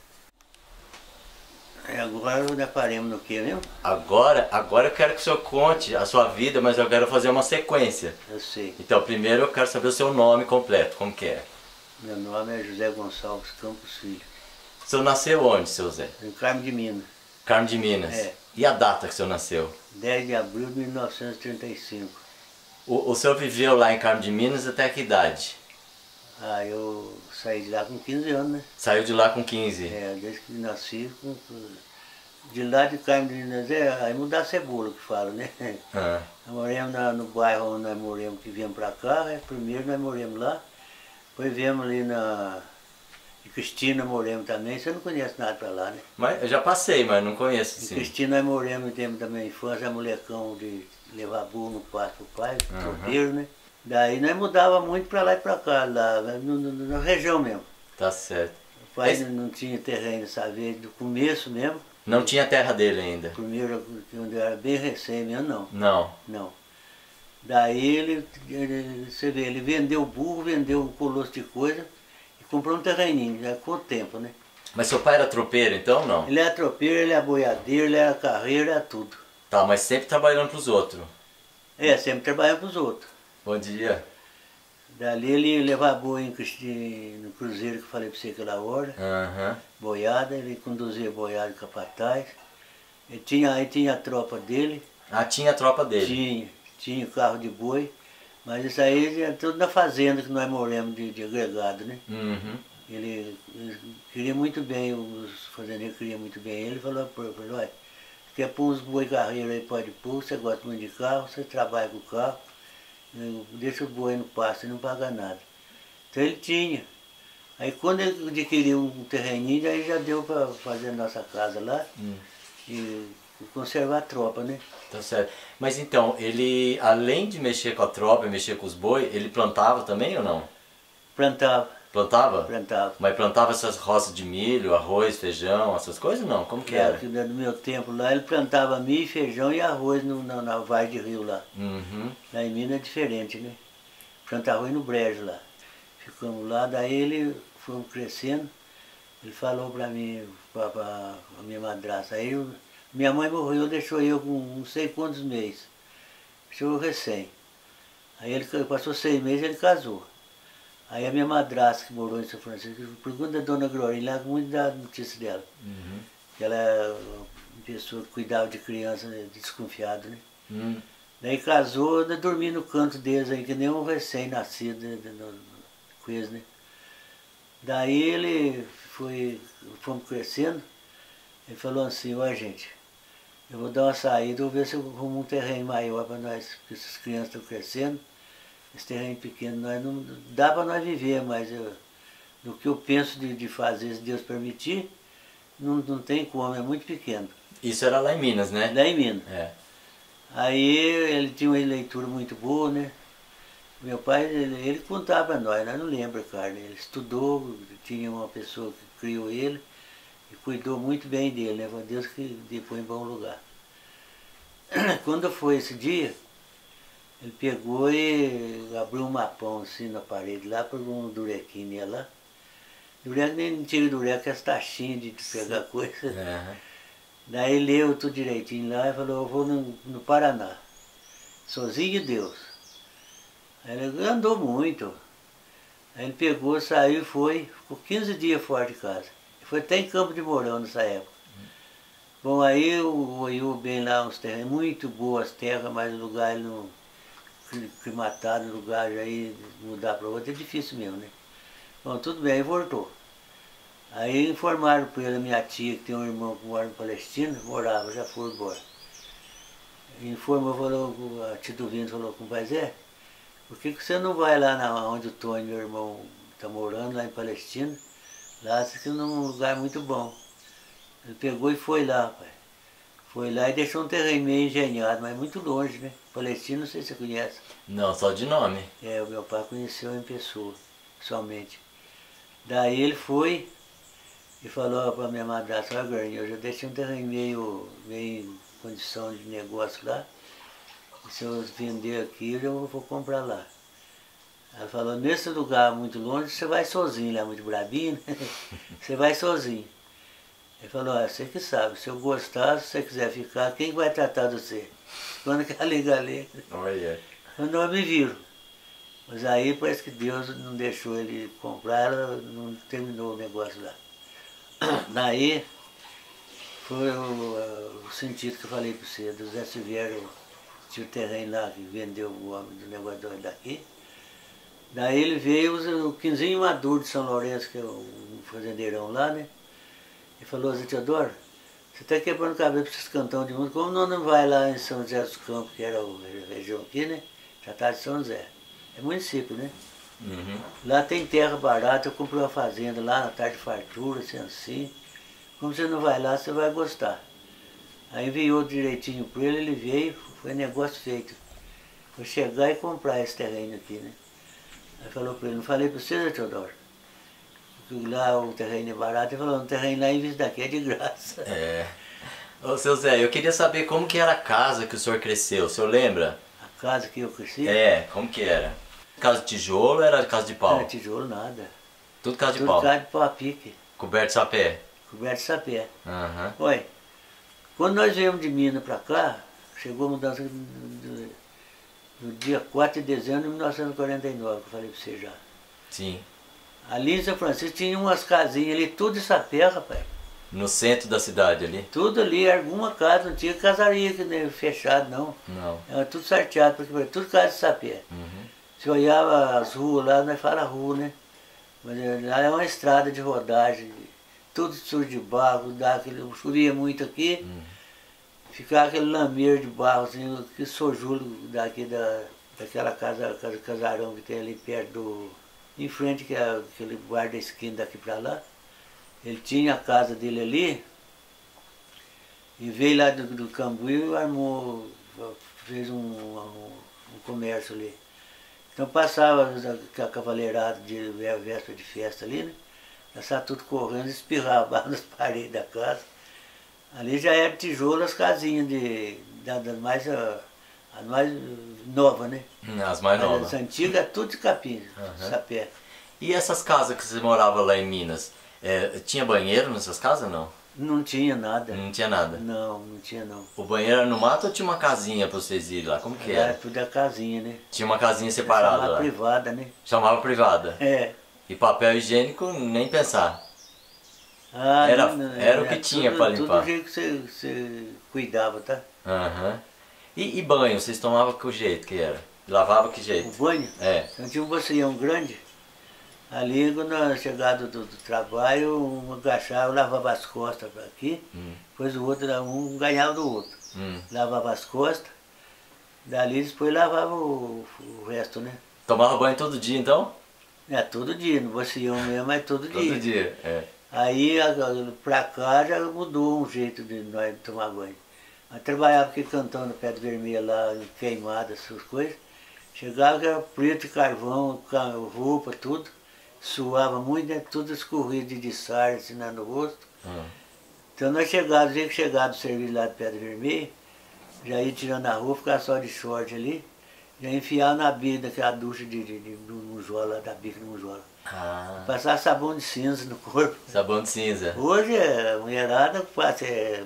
É, agora nós paremos no que mesmo? Agora, agora eu quero que o senhor conte a sua vida, mas eu quero fazer uma sequência. Eu sei. Então, primeiro eu quero saber o seu nome completo, como que é? Meu nome é José Gonçalves Campos Filho. O senhor nasceu onde, seu Zé? Em Carmo de Minas. Carmo de Minas. É. E a data que o senhor nasceu? dez de abril de mil novecentos e trinta e cinco. O, o senhor viveu lá em Carmo de Minas até que idade? Ah, eu saí de lá com quinze anos, né? Saiu de lá com quinze? É, desde que nasci, com, de lá de Carmo de Minas, é, aí mudar cebola que fala, né? Ah. Nós moramos na, no bairro onde nós moramos, que viemos pra cá, né? Primeiro nós moramos lá, depois viemos ali na... Em Cristina moramos também, você não conhece nada pra lá, né? Mas eu já passei, mas não conheço, Em sim. Cristina nós moramos no tempo da minha infância, molecão de levar burro no quarto pro pai, Uhum. tropeiro, né? Daí nós mudava muito pra lá e pra cá, lá no, no, na região mesmo. Tá certo. O pai Esse- não, não tinha terreno dessa vez, do começo mesmo. Não tinha terra dele ainda? Primeiro, quando eu era bem recém mesmo, não. Não. Não. Daí ele, ele, você vê, ele vendeu o burro, vendeu um colosso de coisa e comprou um terreninho, já com o tempo, né? Mas seu pai era tropeiro, então não? Ele era tropeiro, ele era boiadeiro, ele era carreiro, era tudo. Tá, mas sempre trabalhando pros outros. É, sempre trabalhando pros outros. Bom dia. Dali ele levava boi em Cristi- no cruzeiro que eu falei pra você aquela hora, Aham. boiada, ele conduzia boiada de capataz. Ele tinha, aí tinha a tropa dele, Ah, tinha a tropa dele. tinha, tinha o carro de boi, mas isso aí era tudo na fazenda que nós moramos de, de agregado, né? Uhum. Ele, ele queria muito bem, os fazendeiros queriam muito bem ele, falou para ele, olha, quer pôr uns boi carreiro aí, pode pôr, você gosta muito de carro, você trabalha com o carro, deixa o boi no pasto e não paga nada. Então ele tinha. Aí quando ele adquiriu um terreninho, aí já deu para fazer a nossa casa lá Hum. e conservar a tropa, né? Tá certo. Mas então, ele, além de mexer com a tropa, mexer com os boi, ele plantava também ou não? Plantava, Plantava? plantava. Mas plantava essas roças de milho, arroz, feijão, essas coisas não? Como que É, era? que no meu tempo lá ele plantava milho, feijão e arroz no, na, na Vaz de Rio lá. Uhum. Lá em Minas é diferente, né? Plantava arroz no brejo lá. Ficamos lá, daí ele fomos crescendo, ele falou pra mim, pra, pra a minha madrasta, aí eu, minha mãe morreu, deixou eu com não sei quantos meses. Deixou eu recém. Aí ele passou seis meses e ele casou. Aí a minha madrasta que morou em São Francisco, pergunta da dona Glorinha lá, muito da notícia dela. Uhum. Ela é uma pessoa que cuidava de criança desconfiado, né? Hum. Daí casou, ainda dormi no canto deles aí, que nem um recém-nascido, né, no- no- coisa, né? Daí ele foi, fomos crescendo, ele falou assim, ó gente, eu vou dar uma saída, vou ver se eu arrumo um terreno maior para nós, porque essas crianças estão crescendo, esse terreno pequeno nós não dá para nós viver, mas eu, do que eu penso de, de fazer, se Deus permitir, não, não tem como, é muito pequeno. Isso era lá em Minas, né? Lá em Minas. É. Aí ele tinha uma leitura muito boa, né? Meu pai, ele, ele contava para nós, nós não lembra, cara. Ele estudou, tinha uma pessoa que criou ele e cuidou muito bem dele, né? Foi Deus que depois em bom lugar. Quando foi esse dia, ele pegou e abriu um mapão assim na parede lá, pegou um durequinho lá. Dureco nem tira dureco, as taxinhas de pegar coisa. Uhum. Daí leu tudo direitinho lá e falou, eu vou no, no Paraná, sozinho de Deus. Aí ele andou muito. Aí ele pegou, saiu e foi, ficou quinze dias fora de casa. Foi até em Campo de Mourão nessa época. Bom, aí o Oiú bem lá, uns terrenos, muito boas terras, mas o lugar ele não, climatado, o lugar aí mudar para outro é difícil mesmo, né? Bom, tudo bem, aí voltou. Aí informaram para ele, a minha tia, que tem um irmão que mora em Palestina, morava, já foi embora. Informou, falou, a tia do Vindo falou com o pai Zé, por que, que você não vai lá na, onde o Tony, meu irmão, está morando, lá em Palestina? Lá você num lugar muito bom. Ele pegou e foi lá, pai. Foi lá e deixou um terreno meio engenhado, mas muito longe, né? Palestina, não sei se você conhece. Não, só de nome. É, o meu pai conheceu em pessoa, pessoalmente. Daí ele foi e falou para a minha madrasta, olha, Gordinho, eu já deixei um terreno meio, meio em condição de negócio lá. E se eu vender aqui, eu já vou comprar lá. Ela falou, nesse lugar muito longe, você vai sozinho, lá muito brabinho, né? Você vai sozinho. Ele falou, ah, você que sabe, se eu gostar, se você quiser ficar, quem vai tratar de você? Quando que a liga ali? Olha. Eu não me viro. Mas aí parece que Deus não deixou ele comprar, ela não terminou o negócio lá. Daí foi o, o sentido que eu falei para você, do Zé Silvério, tinha o terreno lá que vendeu o homem do negócio daqui. Daí ele veio, o quinzinho maduro de São Lourenço, que é um fazendeirão lá, né? Ele falou, Zé Teodoro, você está quebrando a cabeça para esses cantão de mundo, como não, não vai lá em São José dos Campos, que era a região aqui, né? Já está de São José. É município, né? Uhum. Lá tem terra barata, eu comprei uma fazenda lá na tarde de fartura, assim, assim. Como você não vai lá, você vai gostar. Aí enviou direitinho para ele, ele veio, foi negócio feito. Foi chegar e comprar esse terreno aqui, né? Aí falou para ele, não falei para você, Zé Teodoro? Que lá o terreno é barato, ele falou, o terreno lá em vez daqui é de graça. É. Ô, seu Zé, eu queria saber como que era a casa que o senhor cresceu, o senhor lembra? A casa que eu cresci? É, como que era? Casa de tijolo ou era casa de pau? Não era tijolo, nada. Tudo casa de Tudo pau? casa de pau a pique, Coberto de sapé? coberto de sapé. Aham. Olha, quando nós viemos de Minas para cá, chegou a mudança do, do, do dia quatro de dezembro de mil novecentos e quarenta e nove, que eu falei para você já. Sim. Ali em São Francisco tinha umas casinhas ali, tudo de sapé, rapaz. No centro da cidade ali? Tudo ali, alguma casa, não tinha casaria né, fechado não. Não. Era tudo sarteado, porque era tudo casa de sapé. Uhum. Você olhava as ruas lá, nós fala rua, né? Mas lá é uma estrada de rodagem, tudo sujo de barro, dá aquele, chovia muito aqui, Uhum. ficava aquele lameiro de barro, assim, que sojulo daqui da, daquela casa, casa, casarão que tem ali perto do. Em frente, que é aquele bar da esquina daqui pra lá. Ele tinha a casa dele ali, e veio lá do, do Cambuí e armou, fez um, um, um comércio ali. Então passava a cavaleirada de véspera de festa ali, né? Passava tudo correndo, espirrava nas paredes da casa. Ali já era tijolo, as casinhas de, das mais, as mais novas, né? As mais novas. As antigas, tudo de capim, Uhum. sapé. E essas casas que você morava lá em Minas, é, tinha banheiro nessas casas ou não? Não tinha nada. Não tinha nada? Não, não tinha não. O banheiro era no mato ou tinha uma casinha pra vocês irem lá? Como que Era era? tudo a casinha, né? Tinha uma casinha separada Chamava lá? privada, né? Chamava privada? É. E papel higiênico, nem pensar. Ah, Era- não, não, era o que é tinha tudo, pra limpar. Tudo do jeito que você, você cuidava, tá? Aham. E, e banho, vocês tomavam que jeito que era? Lavava que O jeito? banho, É. então tinha um bacião grande. Ali, quando nós chegado do, do trabalho, um agachava, lavava as costas para aqui, Hum. depois o outro, um ganhava do outro. Hum. Lavava as costas, dali depois lavava o, o resto, né? Tomava banho todo dia então? É, todo dia, no bacião mesmo, mas todo, Todo dia. dia, é. Aí a- pra cá já mudou um jeito de nós tomar banho. Nós trabalhava aqui cantando Pedra Vermelha lá, queimada, essas coisas. Chegava que era preto, carvão, ca- roupa, tudo. Suava muito, né? Tudo escorrido de sar assim, lá no rosto. Hum. Então nós chegávamos, dia que chegava do serviço lá de Pedra Vermelha, já ia tirando a roupa, ficava só de short ali, já enfiava na bica daquela ducha de, de, de, de mujola, da bica de mujola. Ah, Passava sabão de cinza no corpo. sabão de cinza. Hoje a mulherada passa, é,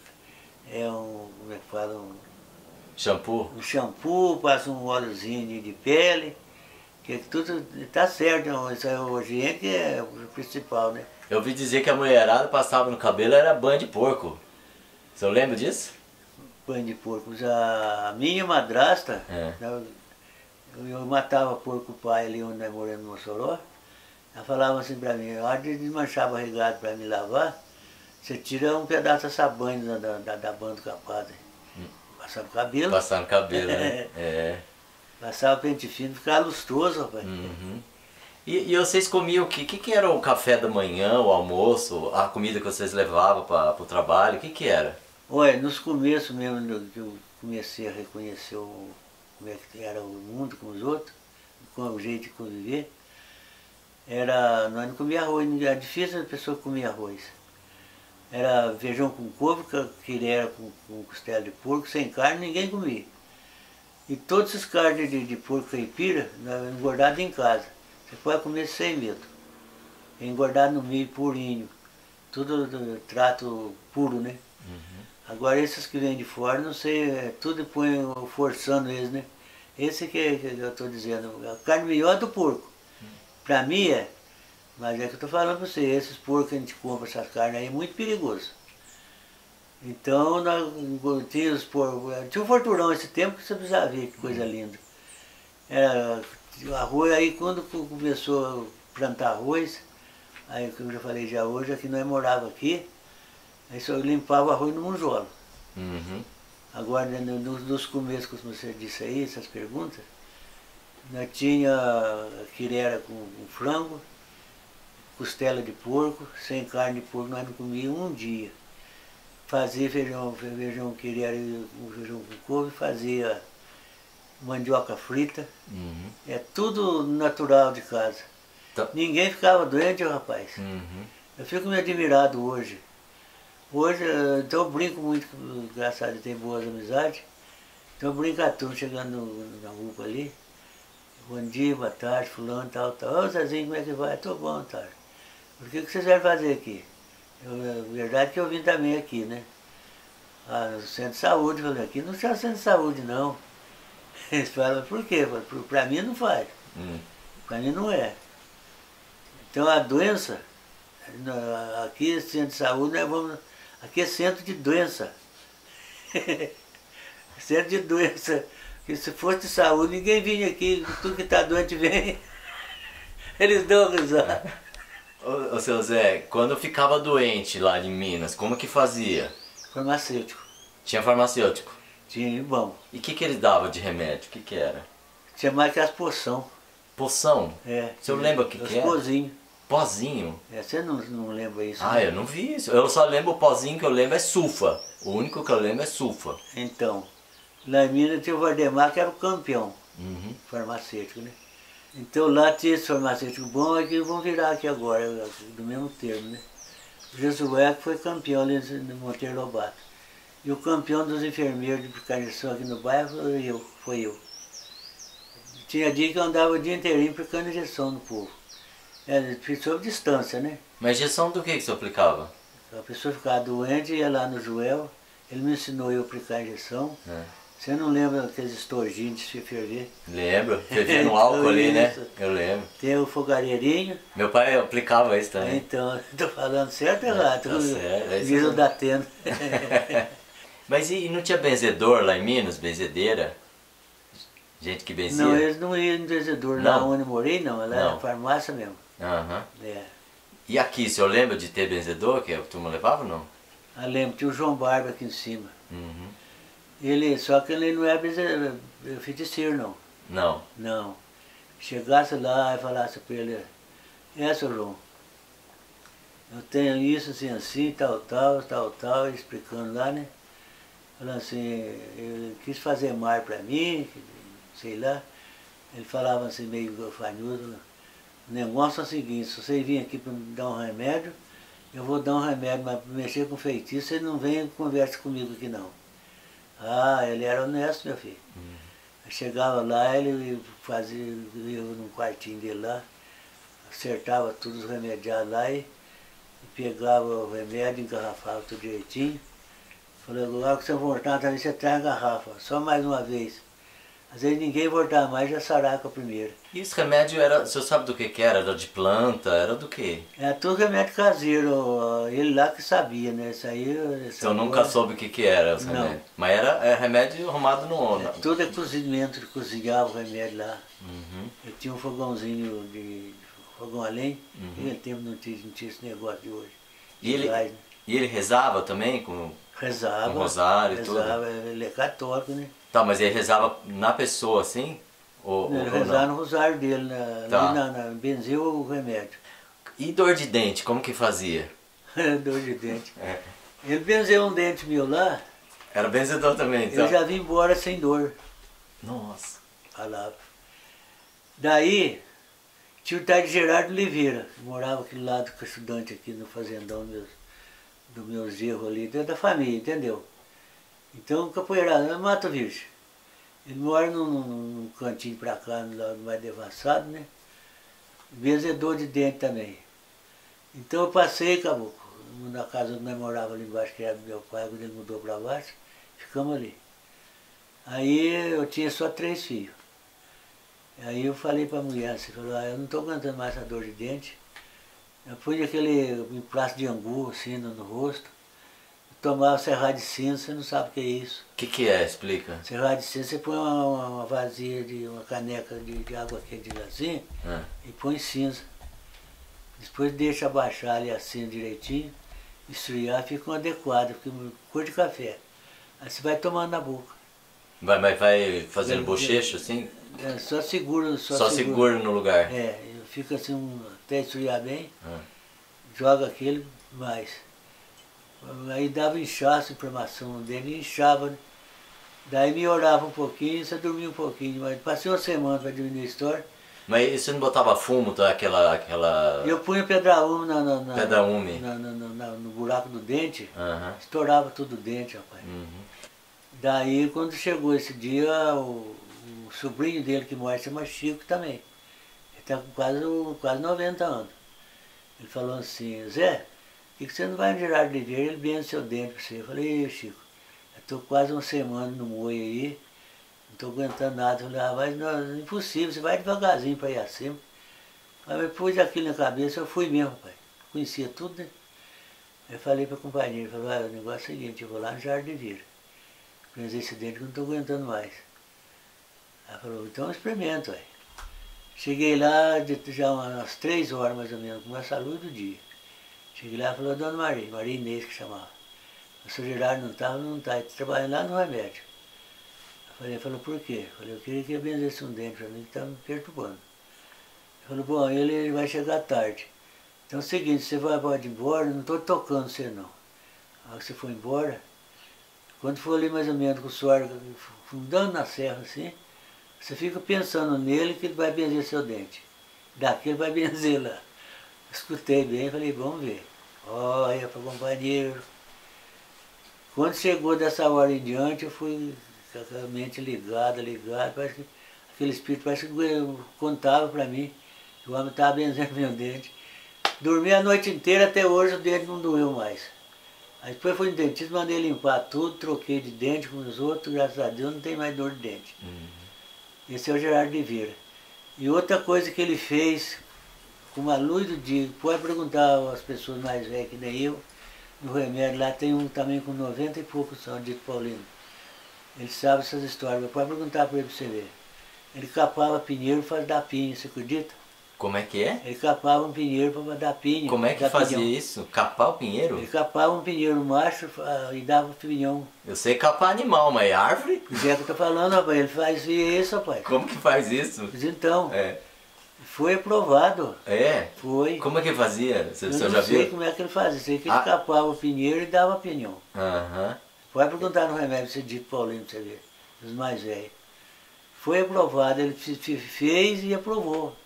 é um, como é que fala, um, Shampoo? um shampoo, passa um óleozinho de, de pele, que tudo tá certo, não, isso é hoje é que é o principal, né? Eu ouvi dizer que a mulherada passava no cabelo era banho de porco. Você lembra disso? Banho de porco. A minha madrasta, É. eu, eu matava porco pai ali onde nós moramos no Mossoró, ela falava assim pra mim, a hora de desmanchar barrigado pra me lavar, você tira um pedaço dessa banha da, da, da, da banda capaz, passar no cabelo, Passar no cabelo, né? É. passava pente fino, ficava lustroso, rapaz. Uhum. E, e vocês comiam o que? O que, que era o café da manhã, o almoço, a comida que vocês levavam para o trabalho? O que, que era? Olha, nos começos mesmo no- que eu comecei a reconhecer o, como é que era o mundo com os outros, com o jeito de conviver, era, nós não comia arroz, era difícil a pessoa comer arroz. Era feijão com couve, que era com, com costela de porco, sem carne, ninguém comia. E todos esses carnes de, de porco caipira, nós engordado em casa. Você pode comer sem medo. Engordado no meio purinho. Tudo do trato puro, né? Agora esses que vêm de fora, não sei, é, tudo põe forçando eles, né? Esse que, que eu estou dizendo, a carne melhor é do porco. Para mim é, mas é que eu estou falando para você, esses porcos que a gente compra, essas carnes aí, é muito perigoso. Então, nós, tinha, os porcos, tinha um farturão esse tempo que você precisava ver, que coisa linda. Era arroz, aí quando começou a plantar arroz, aí que eu já falei já hoje, aqui nós morava aqui, aí só limpava o arroz no monjolo. Uhum. Agora, no, nos começos que você disse aí, essas perguntas, nós tinha quirera com, com frango, costela de porco, sem carne de porco nós não comíamos um dia. Fazia feijão, feijão quirera, feijão com couve, fazia mandioca frita, Uhum. é tudo natural de casa. Tá. Ninguém ficava doente, rapaz. Uhum. Eu fico me admirado hoje. Hoje, então eu brinco muito, graças a Deus, tem boas amizades. Então eu brinco a turma chegando na rua ali. Bom dia, boa tarde, fulano, tal, tal. Ô Zezinho, como é que vai? Tô bom, tarde. O que, que vocês vão fazer aqui? Eu, a verdade é que eu vim também aqui, né? Ah, no centro de saúde, eu falei, aqui não tinha centro de saúde não. Eles falam, por quê? Eu falei, pra mim não faz. Hum. Pra mim não é. Então a doença, aqui centro de saúde, nós vamos, aqui é centro de doença. Centro de doença. Porque se fosse de saúde, ninguém vinha aqui, tudo que está doente vem. Eles dão risada. Ô, ô seu Zé, quando ficava doente lá em Minas, como que fazia? Farmacêutico. Tinha farmacêutico? Tinha, bom. E o que que eles davam de remédio? O que que era? Tinha mais que as poção. Poção? É. O senhor lembra o que os que era? pozinhos. Pozinho? É, você não, não lembra isso? Ah, né? eu não vi isso. Eu só lembro o pozinho que eu lembro é sulfa. O único que eu lembro é sulfa. Então, lá em Minas tinha o Vardemar, que era o campeão Uhum. farmacêutico, né? Então lá tinha esse farmacêutico bom, é que vão virar aqui agora, do mesmo termo, né? O Jesué que foi campeão ali no Monteiro Lobato. E o campeão dos enfermeiros de picardição aqui no bairro foi eu, foi eu. Tinha dia que eu andava o dia inteirinho aplicando injeção no povo. É, sob distância, né? Mas injeção do que que você aplicava? A pessoa ficava doente, ia lá no Joel, ele me ensinou eu a aplicar a injeção. É. Você não lembra aqueles estojinhos de se ferver? Lembro, fervia no álcool ali, né? Isso. Eu lembro. Tem o fogareirinho. Meu pai aplicava isso também. Então, estou falando certo ou errado? Tá certo, é isso Diz o mesmo. da tenda. Mas e, e não tinha benzedor lá em Minas? Benzedeira? Gente que benzia? Não, eles não iam no benzedor lá Não? onde eu morei, não. Ela era Não. farmácia mesmo. Aham. É. E aqui, o senhor lembra de ter benzedor que a turma levava ou não? Eu lembro, tinha o João Barba aqui em cima. Uhum. Ele, só que ele não é benze- feiticeiro, não. Não. Não. Chegasse lá e falasse para ele, é, seu João, eu tenho isso, assim, assim, tal, tal, tal, tal, explicando lá, né? Falando assim, ele quis fazer mal para mim, sei lá. Ele falava assim, meio gafanhoso, o negócio é o seguinte, se você vir aqui para me dar um remédio, eu vou dar um remédio, mas para mexer com feitiço, você não vem e conversa comigo aqui não. Ah, ele era honesto, meu filho. Uhum. Eu chegava lá, ele fazia, eu no quartinho dele lá, acertava todos os remediados lá e, e pegava o remédio, engarrafava tudo direitinho. Falei, agora que você voltar, talvez você traz a garrafa, só mais uma vez. Às vezes ninguém voltar mais, já saraca primeiro. E esse remédio era, o senhor sabe do que que era? Era de planta? Era do quê? É tudo remédio caseiro, ele lá que sabia, né? Isso aí... O senhor nunca soube o que que era os Não. remédios? Mas era é, remédio arrumado no... É, tudo é cozimento, de cozinhar o remédio lá. Uhum. Eu tinha um fogãozinho de... fogão a lenha, Uhum. naquele tempo não tinha, não tinha esse negócio de hoje. E ele, Gás, né? e ele rezava também com... Rezava. Com rosário e tudo? Rezava, ele é católico, né? Tá, mas ele rezava na pessoa assim? Ou, Ele ou rezava não? no rosário dele, na, Tá. ali na, na, benzeu o remédio. E dor de dente, como que fazia? Dor de dente. É. Ele benzeu um dente meu lá, Era benzedor também, então? eu já vim embora sem dor, Nossa. falava. Daí, tinha o tal de Gerardo Oliveira, que morava aqui do lado com estudante aqui no fazendão meus, do meu genro ali, dentro da família, entendeu? Então, capoeirada, é Mato Virgem. Ele mora num, num, num cantinho pra cá, no lado mais devassado, né? Benzedor de dente também. Então eu passei, caboclo, na casa onde nós morava ali embaixo, que era do meu pai, quando ele mudou pra baixo, ficamos ali. Aí eu tinha só três filhos. Aí eu falei para a mulher, você falou, ah, eu não estou aguentando mais essa dor de dente. Eu pus aquele emplasto de angu assim no, no rosto. Tomava serrado de cinza, você não sabe o que é isso. O que, que é? Explica. Serrado de cinza, você põe uma, uma, uma vazia, de uma caneca de, de água quente assim Ah. e põe cinza. Depois deixa abaixar ali a cinza direitinho, esfriar, fica um adequado, fica cor de café. Aí você vai tomando na boca. Vai, vai, vai fazendo bochecho assim? É, só segura, só, Só segura. segura no lugar. É, fica assim, um, até esfriar bem, Ah. joga aquele mais. Aí dava inchaço, inflamação dele, inchava, né? Daí melhorava um pouquinho, você dormia um pouquinho, mas passei uma semana para diminuir a história. Mas você não botava fumo, tá? aquela, aquela... Eu punha pedraúme na, na, na, pedraúme. Na, na, na, no buraco do dente, Uhum. Estourava tudo o dente, rapaz. Uhum. Daí quando chegou esse dia, o, o sobrinho dele que mora chama Chico também. Ele está com quase, quase noventa anos. Ele falou assim, Zé, por que você não vai no Gerardo Oliveira, ele benze seu dente para você? Eu falei, Chico, eu estou quase uma semana no moio aí, não estou aguentando nada. Eu falei, ah, mas não, é impossível, você vai devagarzinho para ir acima. Aí eu pus aquilo na cabeça, eu fui mesmo, pai. Conhecia tudo, né? Eu falei para a companhia, ele falou, ah, o negócio é o seguinte, eu vou lá no Jardim de Vira. Benzei esse dente que eu não estou aguentando mais. Ela falou, então experimenta, ué. Cheguei lá de, já umas três horas mais ou menos, com essa luz do dia. Cheguei lá e falou, dona Maria, Maria Inês que chamava. O senhor Gerardo não estava, não está, está trabalhando lá no remédio. Eu falei, ele falou, por quê? Eu falei, eu queria que ele benzesse um dente para mim que estava me perturbando. Ele falou, bom, ele, ele vai chegar tarde. Então é o seguinte, você vai pode ir embora, não estou tocando você não. Aí você for embora, quando for ali mais ou menos com o suor fundando na serra assim, você fica pensando nele que ele vai benzer seu dente. Daqui ele vai benzer lá. Escutei bem, falei, vamos ver. Olha para o companheiro. Quando chegou dessa hora em diante, eu fui com a mente ligada, ligada, parece que aquele espírito parece que contava para mim que o homem estava benzendo meu dente. Dormi a noite inteira, até hoje o dente não doeu mais. Aí depois fui no dentista, mandei limpar tudo, troquei de dente com os outros, graças a Deus não tem mais dor de dente. Uhum. Esse é o Gerardo Oliveira. E outra coisa que ele fez, com a luz do dia, pode perguntar às pessoas mais velhas que nem eu, no remédio lá tem um também com noventa e poucos anos, dito Paulino. Ele sabe essas histórias, pode perguntar para ele para você ver. Ele capava pinheiro para dar pinha, você acredita? Como é que é? Ele capava um pinheiro para dar pinha. Como é que fazia pinhão. isso? Capar o pinheiro? Ele capava um pinheiro macho e dava o pinhão. Eu sei capar animal, mas árvore? Pois é que eu tô falando, rapaz, ele fazia isso, rapaz. Como que faz isso? Pois então, é. foi aprovado. É? Foi. Como é que fazia? Você, eu você não já sei viu? como é que ele fazia, sei que ele ah. capava o pinheiro e dava pinhão. Aham. Uhum. Pode perguntar no remédio, você dito Paulinho, pra você ver, os mais velhos. Foi aprovado, ele fez e aprovou.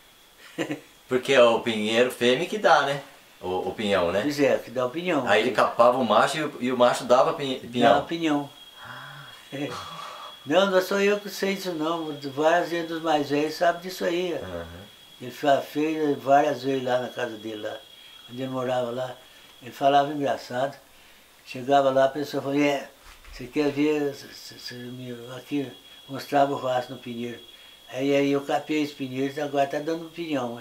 Porque é o pinheiro fêmea que dá, né? O, o pinhão, né? Pois é, que dá o pinhão. Aí ele capava o macho e o, e o macho dava pinhão. Dava pinhão. É. Não, não sou eu que sei disso não, várias vezes dos mais velhos sabem disso aí. Uhum. Ele fez várias vezes lá na casa dele, lá, onde ele morava lá. Ele falava engraçado. Chegava lá, a pessoa falava, é, você quer ver, aqui mostrava o rastro no pinheiro. Aí, aí eu capei esse pinheiro e agora está dando um pinhão.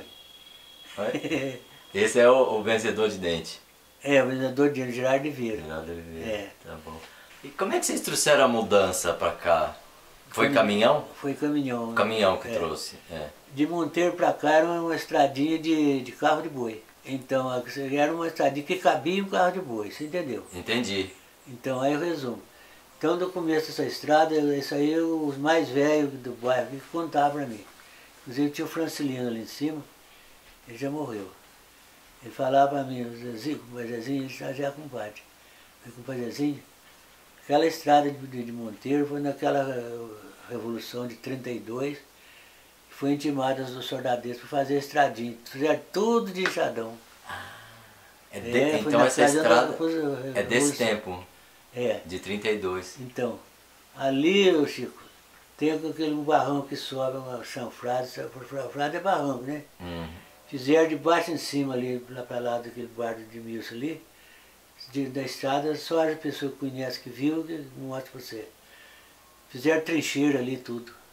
Esse é o, o vencedor de dente? É, o vencedor de dente, Gerardo Oliveira. Gerardo Oliveira, é. Tá bom. E como é que vocês trouxeram a mudança para cá? Foi, Foi caminhão? Foi caminhão. Caminhão que é. trouxe, é. De Monteiro para cá era uma estradinha de, de carro de boi. Então, era uma estradinha que cabia um carro de boi, você entendeu? Entendi. Então, aí eu resumo. Então, no começo dessa estrada, isso aí os mais velhos do bairro que contavam para mim. Inclusive tinha o Francilino ali em cima, ele já morreu. Ele falava para mim, o Zezinho, o Zezinho, ele já é compadre. Eu falei, compadre Zezinho, aquela estrada de, de Monteiro foi naquela Revolução de trinta e dois, que foi intimada os soldadeiros para fazer a estradinha. Fizeram tudo de enxadão. Ah, é de, é, então essa estrada da, é desse tempo? É. De trinta e dois. Então, ali, ô Chico, tem aquele barranco que sobe, uma chanfrada, chanfrada é barranco, né? Uhum. Fizeram de baixo em cima ali, lá para lá daquele bar de Milson ali, de, da estrada, só as pessoas que conhecem, que viu, que mostra para você. Fizeram trincheira ali tudo.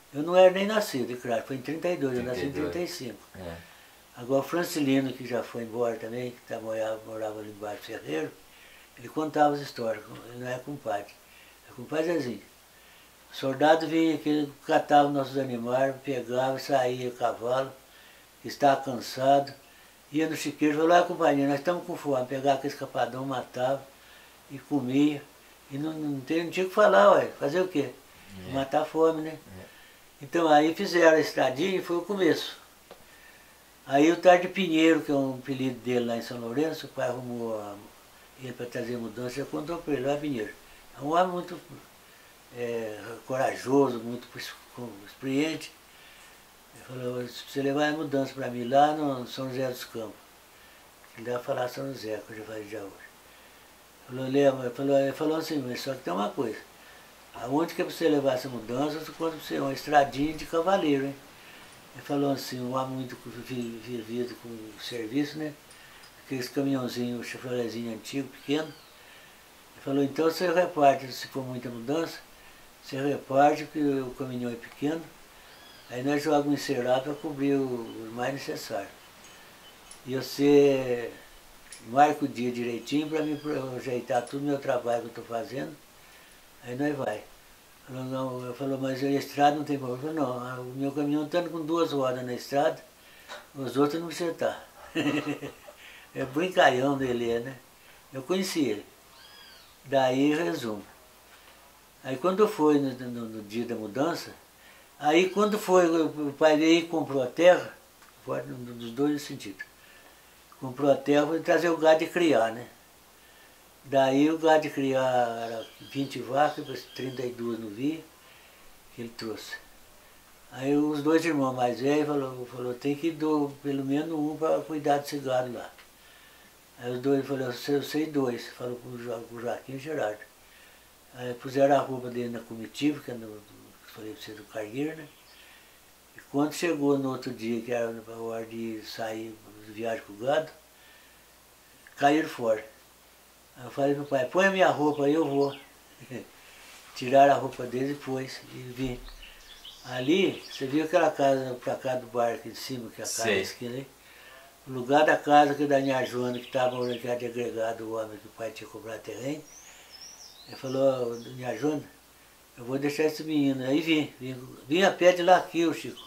Eu não era nem nascido, claro, foi em trinta e dois, eu nasci em trinta e dois. trinta e cinco. É. Agora o Francilino, que já foi embora também, que tá, morava, morava ali embaixo do Ferreiro, ele contava as histórias, ele não é compadre, é compadre Zezinho. O soldado vinha aqui, catava nossos animais, pegava, saía o cavalo, estava cansado, ia no chiqueiro e falou, ah, companhia, nós estamos com fome, pegava aquele escapadão, matava e comia. E não, não, tinha, não tinha o que falar, ué, fazer o quê? É. Matar a fome, né? É. Então aí fizeram a estradinha e foi o começo. Aí o Tarde Pinheiro, que é um apelido dele lá em São Lourenço, o pai arrumou a, ele para trazer mudança, já contou para ele, lá Pinheiro. É um homem muito é, corajoso, muito experiente. Ele falou, você levar a mudança para mim lá no São José dos Campos. Ele vai falar São José, que eu já falei já hoje. Falou, ele falou, ele falou assim, mas só que tem uma coisa. Aonde que é para você levar essa mudança, eu conto para você, uma estradinha de cavaleiro, hein? Ele falou assim, um homem muito vivido com serviço, né? Aqueles caminhãozinhos, chafalezinho antigo, pequeno. Ele falou, então você reparte, se for muita mudança, você reparte, porque o caminhão é pequeno, aí nós jogamos um encerado para cobrir o, o mais necessário. E você marca o dia direitinho para me ajeitar todo o meu trabalho que eu estou fazendo, aí nós vai. Falou, não, eu falou, mas a estrada não tem problema. Eu falei, não, o meu caminhão está com duas rodas na estrada, os outros não precisa estar. É brincalhão dele, né? Eu conheci ele. Daí, resumo. Aí quando foi no, no, no dia da mudança, aí quando foi, o pai veio e comprou a terra, nos dois sentidos. Comprou a terra para trazer o gado de criar, né? Daí o gado de criar era vinte vacas, trinta e duas no via, que ele trouxe. Aí os dois irmãos mais velhos falaram, falou, tem que dar pelo menos um para cuidar desse gado lá. Aí os dois falaram, eu sei dois, falou com o Joaquim e o Gerardo. Aí puseram a roupa dele na comitiva, que é no, falei para você, do cargueiro, né? E quando chegou no outro dia, que era a hora de sair de viagem com o gado, caíram fora. Aí eu falei pro pai, põe a minha roupa aí, eu vou. Tiraram a roupa dele depois e vim. Ali, você viu aquela casa pra cá do bar aqui de cima, que é a casa da esquina aí? O lugar da casa que da minha Joana, que estava morando de agregado, o homem que o pai tinha comprado terreno. Ele falou, minha Joana, eu vou deixar esse menino. Aí vim, vim, vim a pé de lá aqui, o Chico.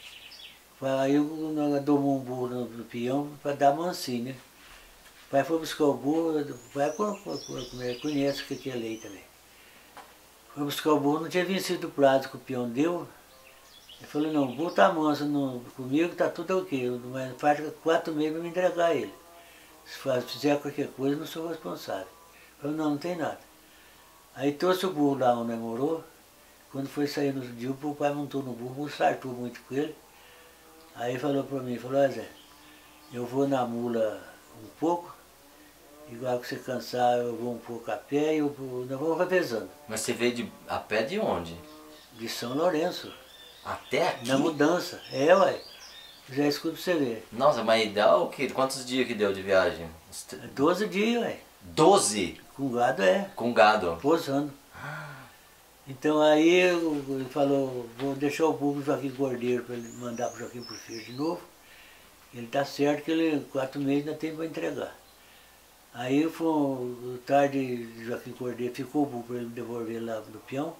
Aí eu domou um burro no, no peão para dar mansinho, né? O pai foi buscar o burro, o pai conhece o que é lei também. Foi buscar o burro, não tinha vencido o prazo que o peão deu. Ele falou, não, o burro está manso no, comigo, está tudo ok, mas faz quatro meses para me entregar ele. Se faz, fizer qualquer coisa, eu não sou responsável. Ele falou, não, não tem nada. Aí trouxe o burro lá onde morou, quando foi sair no dia, o pai montou no burro, sartou muito com ele. Aí falou para mim, falou, Zé, eu vou na mula um pouco, igual que você cansar, eu vou um pouco a pé e eu, nós vamos revezando. Mas você veio de, a pé de onde? De São Lourenço. Até aqui? Na mudança. É, ué. Já escuta pra você ver. Nossa, mas dá o quê? Quantos dias que deu de viagem? Doze dias, ué. Doze? Com gado, é. Com gado? Posando. Então aí ele falou, vou deixar o burro do Joaquim Cordeiro para ele mandar pro Joaquim Porfírio de novo. Ele tá certo que ele, quatro meses ainda tem para entregar. Aí foi o tarde de Joaquim Cordeiro, ficou o burro para ele devolver lá no peão.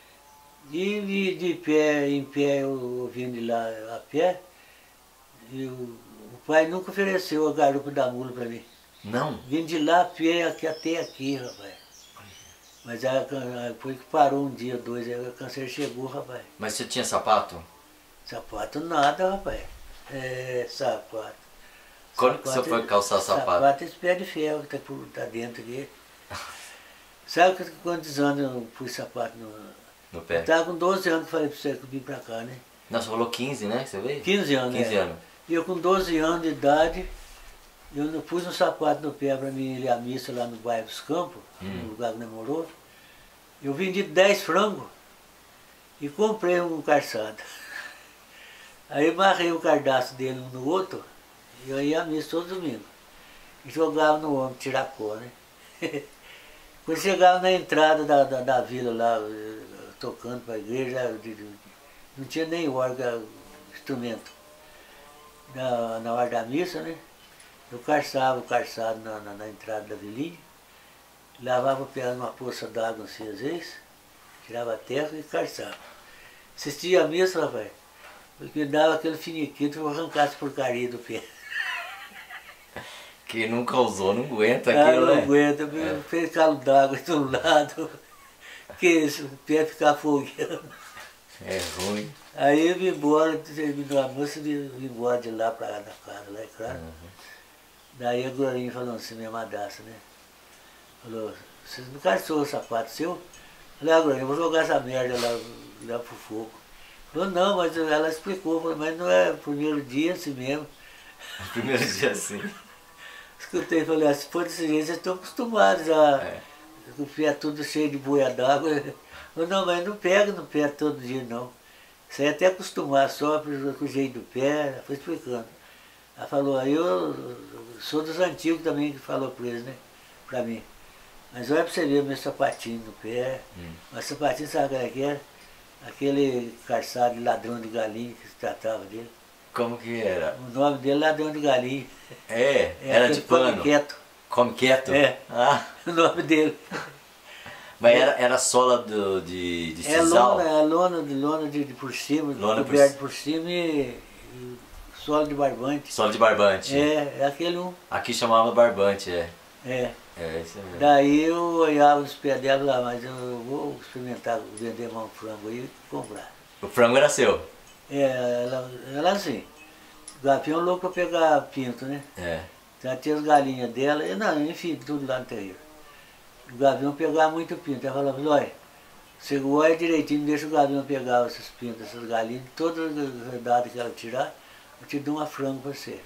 E de, de pé, em pé, eu vindo de lá a pé, e o, o pai nunca ofereceu a garupa da mula para mim. Não? Vindo de lá a pé aqui, até aqui, rapaz. Mas aí, depois que parou um dia, dois, aí o câncer chegou, rapaz. Mas você tinha sapato? Sapato nada, rapaz. É, sapato. Quando sapato, que você foi calçar sapato? Sapato esse pé de ferro que tá, por, tá dentro aqui. Sabe quantos anos eu pus sapato no, no pé? Eu tava com doze anos que falei pra você que eu vim pra cá, né? Não, você falou quinze, né? Você veio? quinze anos, quinze é. anos. E eu com doze anos de idade, eu não pus um sapato no pé para mim ir à missa lá no bairro dos Campos, hum. no lugar que namorou. Eu vendi dez frangos e comprei um calçado. Aí marrei o cardaço dele um no outro e eu ia à missa todo domingo. E jogava no ombro, tiracó, né? Quando chegava na entrada da, da, da vila lá, tocando para a igreja, não tinha nem órgão, instrumento. Na, na hora da missa, né? Eu calçava o calçado na, na, na entrada da vilinha, lavava o pé numa poça d'água assim às vezes, tirava a terra e calçava. Assistia a missa, rapaz, porque dava aquele finiquito, eu arrancasse porcaria do pé. Quem nunca usou não aguenta Ah, aquilo, não né? aguenta, É. fez calo d'água do lado, que o pé ficar fogueando. É ruim. Aí eu vim embora, terminou a moça, vim vim embora de lá para na casa, lá, é claro. Uhum. Daí a Glorinha falou assim, minha madrasta, né? Falou, você não calçou o sapato seu? Falei, ah, Glorinha, eu vou jogar essa merda lá, lá pro fogo. Falou, não, mas ela explicou, falou, mas não é primeiro dia assim mesmo. O primeiro dia assim. Escutei, falei, ah, se for desse jeito, vocês estão acostumados já. É. O pé tudo cheio de boia d'água. Falei, não, mas não pega no pé todo dia, não. Isso aí é até acostumar só com o jeito do pé, ela foi explicando. Ela falou, aí eu sou dos antigos também que falou para eles, né? Pra mim. Mas olha pra você ver o meu sapatinho no pé. Hum. Mas sapatinho, sabe o que era? Aquele calçado de ladrão de galinha que se tratava dele. Como que era? O nome dele é ladrão de galinha. É, É era aquele de pano. come quieto, Come quieto? É. Ah, o nome dele. mas era, era sola do, de, de É sisal? lona, é lona de lona de, de por cima, Lona por coberto ci- por cima e, e solo de barbante. Sola de barbante. É, é aquele um. Aqui chamava barbante, é. É. É, isso mesmo. Daí eu olhava os pés dela lá, mas eu vou experimentar vender um frango aí e comprar. O frango era seu? É, ela, ela assim, o gavião louco pra pegar pinto, né? É. Já tinha as galinhas dela, e não, enfim, tudo lá no terreiro. O gavião pegava muito pinto. Ela falava, olha, você olha direitinho, deixa o gavião pegar esses pintos, essas galinhas, todas as redadas que ela tirar, eu te dou uma frango pra você.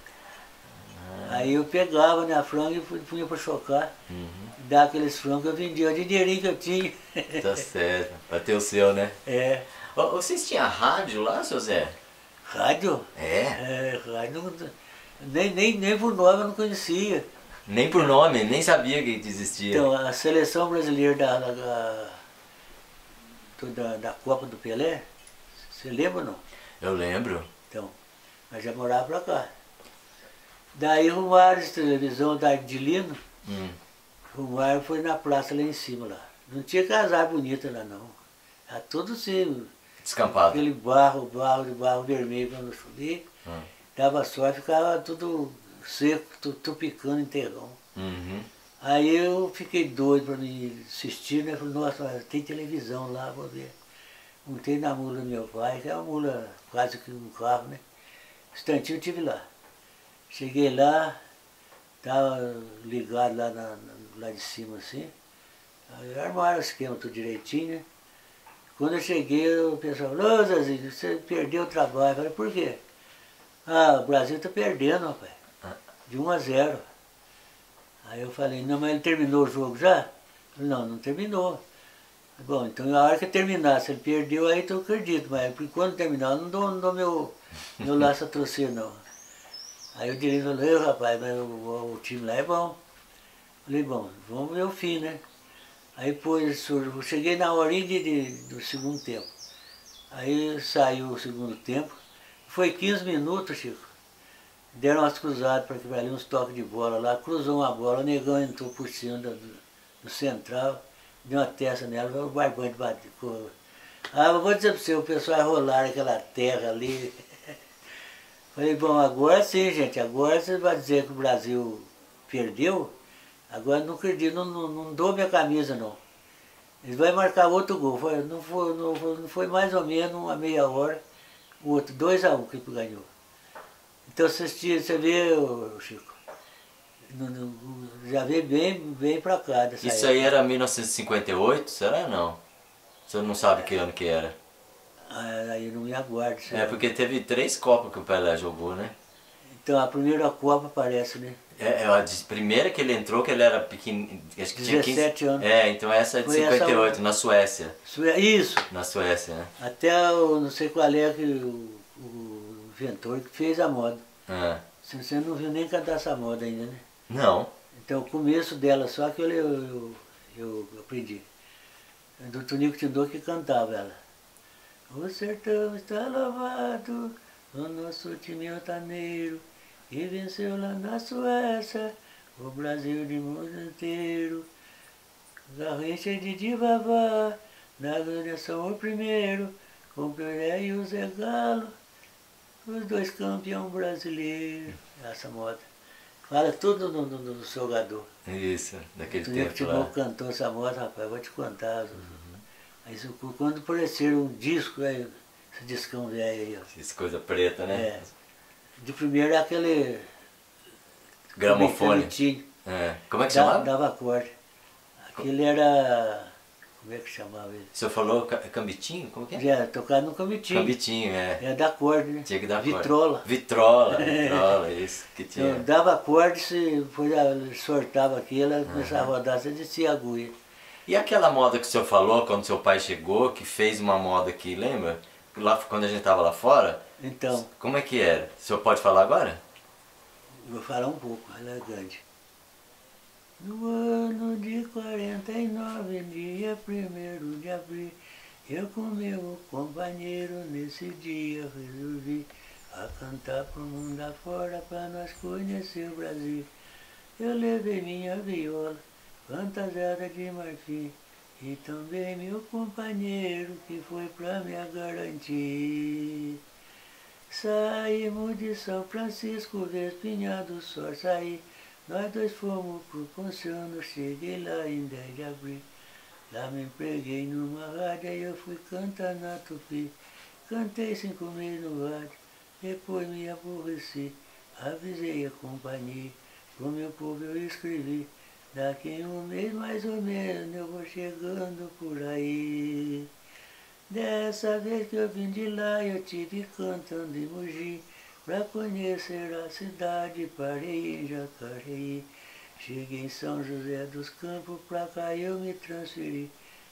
Ah. Aí eu pegava, né, a franga e fui- punha pra chocar, Uhum. dava aqueles frangos, eu vendia o dinheirinho que eu tinha. Tá certo. Pra ter o seu, né? É, Ô, vocês tinham rádio lá, seu Zé? rádio? É? É, rádio, não- nem, nem, nem por nome eu não conhecia. Nem por nome, nem sabia que existia. Então, a seleção brasileira da, da, da, da, da Copa do Pelé, você lembra ou não? Eu lembro. Então, nós já morava pra cá. Daí arrumaram essa televisão da Ardilino, Hum. arrumaram foi na praça lá em cima lá. Não tinha casar bonita lá não. Era tudo assim, Descampado. aquele barro, barro de barro vermelho quando chover, Hum. dava sol e ficava tudo seco, tudo tupicando em terrão. Uhum. Aí eu fiquei doido para me assistir, né? Falei, nossa, mas tem televisão lá, vou ver. Montei na mula do meu pai, que é uma mula quase que um carro, né? Instantinho eu estive lá. Cheguei lá, estava ligado lá, na, na- lá de cima assim. Aí armaram o esquema tudo direitinho, né? Quando eu cheguei, o pessoal falou, ô Zezinho, você perdeu o trabalho. Eu falei, por quê? Ah, o Brasil está perdendo, rapaz. De um a zero. Aí eu falei, não, mas ele terminou o jogo já? Eu falei, não, não terminou. Bom, então na hora que terminar, se ele perdeu, aí então eu acredito, mas por quando terminar, eu não dou, não dou meu, meu laço a torcer, não. Aí o direito falou, eu rapaz, mas o, o time lá é bom. Falei, bom, vamos ver o fim, né? Aí depois eu cheguei na horinha de, de, do segundo tempo. Aí saiu o segundo tempo, foi quinze minutos, Chico. Deram umas cruzadas para que valia uns toques de bola lá, cruzou uma bola, o negão entrou por cima do, do central, deu uma testa nela, o barbante bateu. Ah, eu vou dizer para você, o pessoal rolar aquela terra ali. Falei, bom, agora sim, gente, agora você vai dizer que o Brasil perdeu, agora não acredito, não, não, não dou minha camisa não. Eles vão marcar outro gol, foi, não, foi, não, foi, não foi mais ou menos uma meia hora, o outro, dois a um que ganhou. Então você, você vê, ô, Chico, no, no, já veio bem, bem pra cá dessa Isso época. aí era mil novecentos e cinquenta e oito, será não? Você não sabe que ano que era? Ah, aí eu não me aguardo. É, sabe? porque teve três Copas que o Pelé jogou, né? Então a primeira Copa parece, né? É, é a de- primeira que ele entrou, que ele era pequeno, acho que tinha quinze... dezessete anos. É, então essa é de Foi essa cinquenta e oito, outra. na Suécia. Isso, é- isso, Na Suécia, né? até eu não sei qual é que o, o inventor que fez a moda. Ah. Você você não viu nem cantar essa moda ainda, né? Não. Então o começo dela só que eu, eu, eu, eu aprendi. Do Tonico Tindor que cantava ela. O sertão está lavado, o nosso time altaneiro, e venceu lá na Suécia, o Brasil de mundo inteiro. Garrincha de Divavá, na direção o primeiro, com o Pelé e o Zé Galo, os dois campeão brasileiros. Essa moda. Fala tudo do, do, do jogador. Isso, daquele O tempo futebol lá. cantou essa moda, rapaz, vou te contar. Uhum. Aí, quando apareceram um disco, aí, esse discão velho aí, ó. Essa coisa preta, né? É. De primeiro é aquele... Gramofone. É. Como é que chamava? Dava acorde. Aquele era... Como é que chamava ele? O senhor falou cambitinho? Como que é? Já, tocado no cambitinho. Cambitinho, é. É da acorde, né? Tinha que dar vitrola. Acorde. Vitrola. Vitrola, isso que tinha. Então, dava acorde, se depois sortava aquilo, ela começava a rodar, você descia a agulha. E aquela moda que o senhor falou, quando seu pai chegou, que fez uma moda aqui, lembra? Lá, quando a gente estava lá fora? Então. Como é que era? O senhor pode falar agora? Vou falar um pouco, elegante. No ano de quarenta e nove, dia primeiro de abril, eu com meu companheiro nesse dia resolvi a cantar pro mundo afora pra nós conhecer o Brasil. Eu levei minha viola, fantasiada de marfim, e também meu companheiro que foi pra me garantir. Saímos de São Francisco, Vespinha do Sol, saí. Nós dois fomos pro Ponciano, cheguei lá em dez de abril. Lá me empreguei numa rádio, aí eu fui cantar na Tupi. Cantei cinco meses no rádio, depois me aborreci. Avisei a companhia, pro meu povo eu escrevi. Daqui a um mês mais ou menos eu vou chegando por aí. Dessa vez que eu vim de lá eu tive cantando em Mogi. Pra conhecer a cidade, parei em Jacareí. Cheguei em São José dos Campos, pra cá eu me transferi.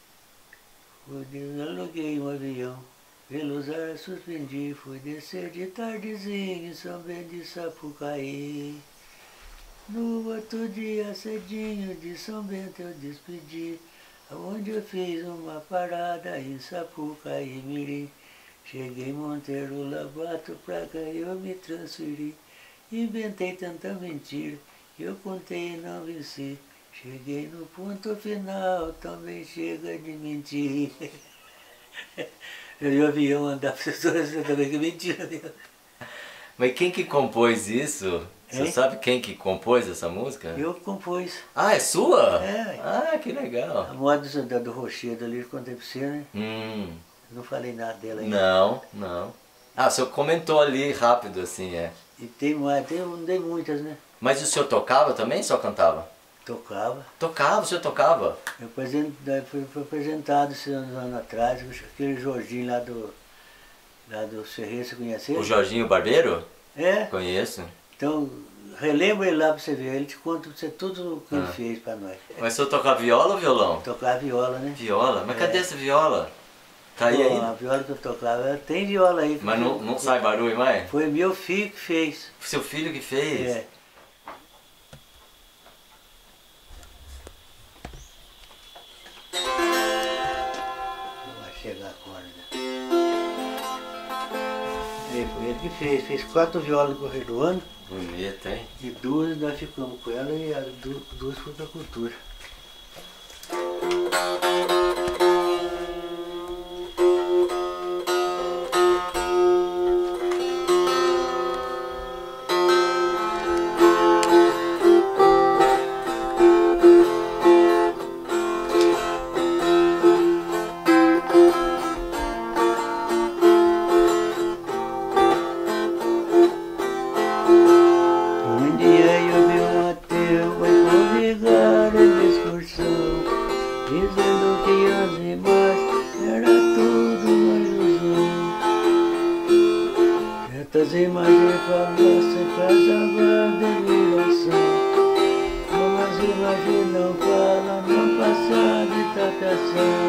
Fui, aluguei um avião, pelos ares suspendi. Fui descer de tardezinha em São Bento de Sapucaí. No outro dia cedinho de São Bento eu despedi, onde eu fiz uma parada em Sapucaí Mirim. Cheguei em Monteiro Lobato, pra cá eu me transferi. Inventei tanta mentira, que eu contei e não venci. Cheguei no ponto final, também chega de mentir. Eu vi o avião andar para você também que mentira. Mas quem que compôs isso? Você hein? Sabe quem que compôs essa música? Eu compôs. Ah, é sua? É. Ah, que legal. A moda do, do Rochedo ali, contei pra você, né? Hum. Não falei nada dela ainda. Não, não. Ah, o senhor comentou ali rápido, assim, é. E tem mais, tem, não tem muitas, né? Mas o senhor tocava também, só cantava? Tocava. Tocava, o senhor tocava? Eu fui, fui apresentado esses anos, anos atrás, aquele Jorginho lá do, lá do Ferreira, você conhece ele? O Jorginho Barbeiro? É. Conheço. Então, relembra ele lá pra você ver, ele te conta você tudo o que ah. ele fez pra nós. Mas o senhor tocava viola ou violão? Tocava viola, né? Viola? Mas é. Cadê essa viola? Tá aí Pô, ainda? A viola que eu tocava, tem viola aí. Mas não, não sai barulho mais? Foi meu filho que fez. Seu filho que fez? É. Vai chegar a corda. É, foi ele que fez, fez quatro violas no correr do ano. Bonito, hein? E duas nós ficamos com ela e as duas foram pra cultura. Dizendo que as imagens era tudo uma ilusão. Certas imagens falassem faz agora deliração. Como as imagens não falam, não passam de tapeação.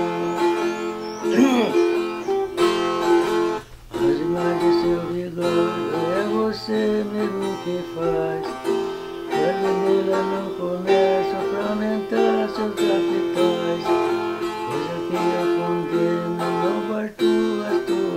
As imagens seu vigor é você mesmo que faz. As vendeiras não começam pra aumentar seus capitais. Coisa que eu condeno, não parto as tuas.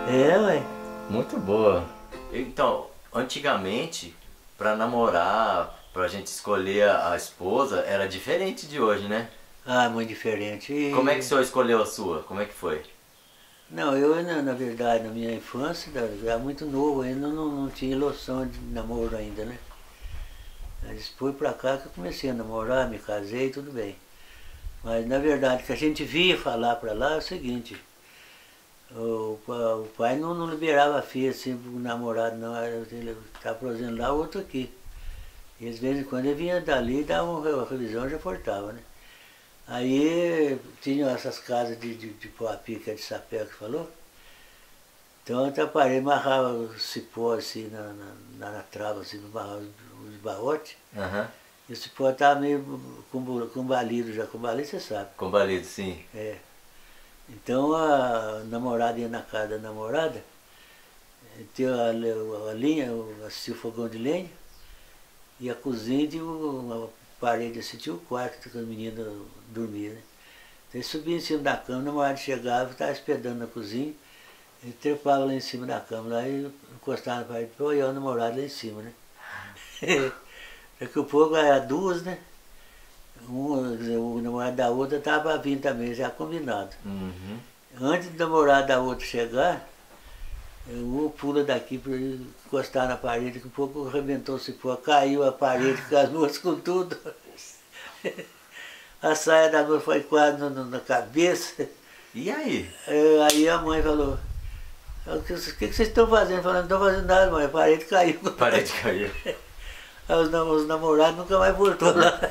É, ué. Muito boa. Então, antigamente, pra namorar, pra gente escolher a a esposa, era diferente de hoje, né? Ah, muito diferente. E... Como é que o senhor escolheu a sua? Como é que foi? Não, eu, na, na verdade, na minha infância, da- era muito novo, ainda não, não tinha noção de namoro ainda, né? Mas foi pra cá que eu comecei a namorar, me casei, tudo bem. Mas, na verdade, o que a gente via falar pra lá é o seguinte: o, pa- o pai não, não liberava a filha assim pro namorado, não. Era, ele estava fazendo lá, outro aqui. E de vez em quando ele vinha dali, dava uma revisão e já portava, né? Aí tinha essas casas de, de, de Poapi, que é de sapé que falou. Então eu atrapalhei, amarrava o cipó assim na, na, na, na trava, assim, no barro, os barrotes. Aham. E o cipó estava meio com- combalido já, combalido você sabe. Combalido, sim. É. Então a namorada ia na casa da namorada, tinha a, a linha, assistia o fogão de lenha, e a cozinha tinha uma parede assim, tinha o quarto que as meninas dormiam, né? Então ele subia em cima da cama, a namorada chegava, estava esperando na cozinha, ele trepava lá em cima da cama, lá e encostava na parede, para olhar o namorado lá em cima, né? Daqui a pouco era duas, né? Um, o namorado da outra estava para vir também, já combinado. Uhum. Antes do namorado da outra chegar, um pula daqui para encostar na parede, daqui a pouco arrebentou o cipó, caiu a parede com as duas com tudo. A saia da moça foi quase no, no, na cabeça. E aí? É, aí a mãe falou: o que, o que vocês estão fazendo? Falando, não estou fazendo nada, mãe, a parede caiu. A parede caiu. Aí os, nam- os namorados nunca mais voltou lá.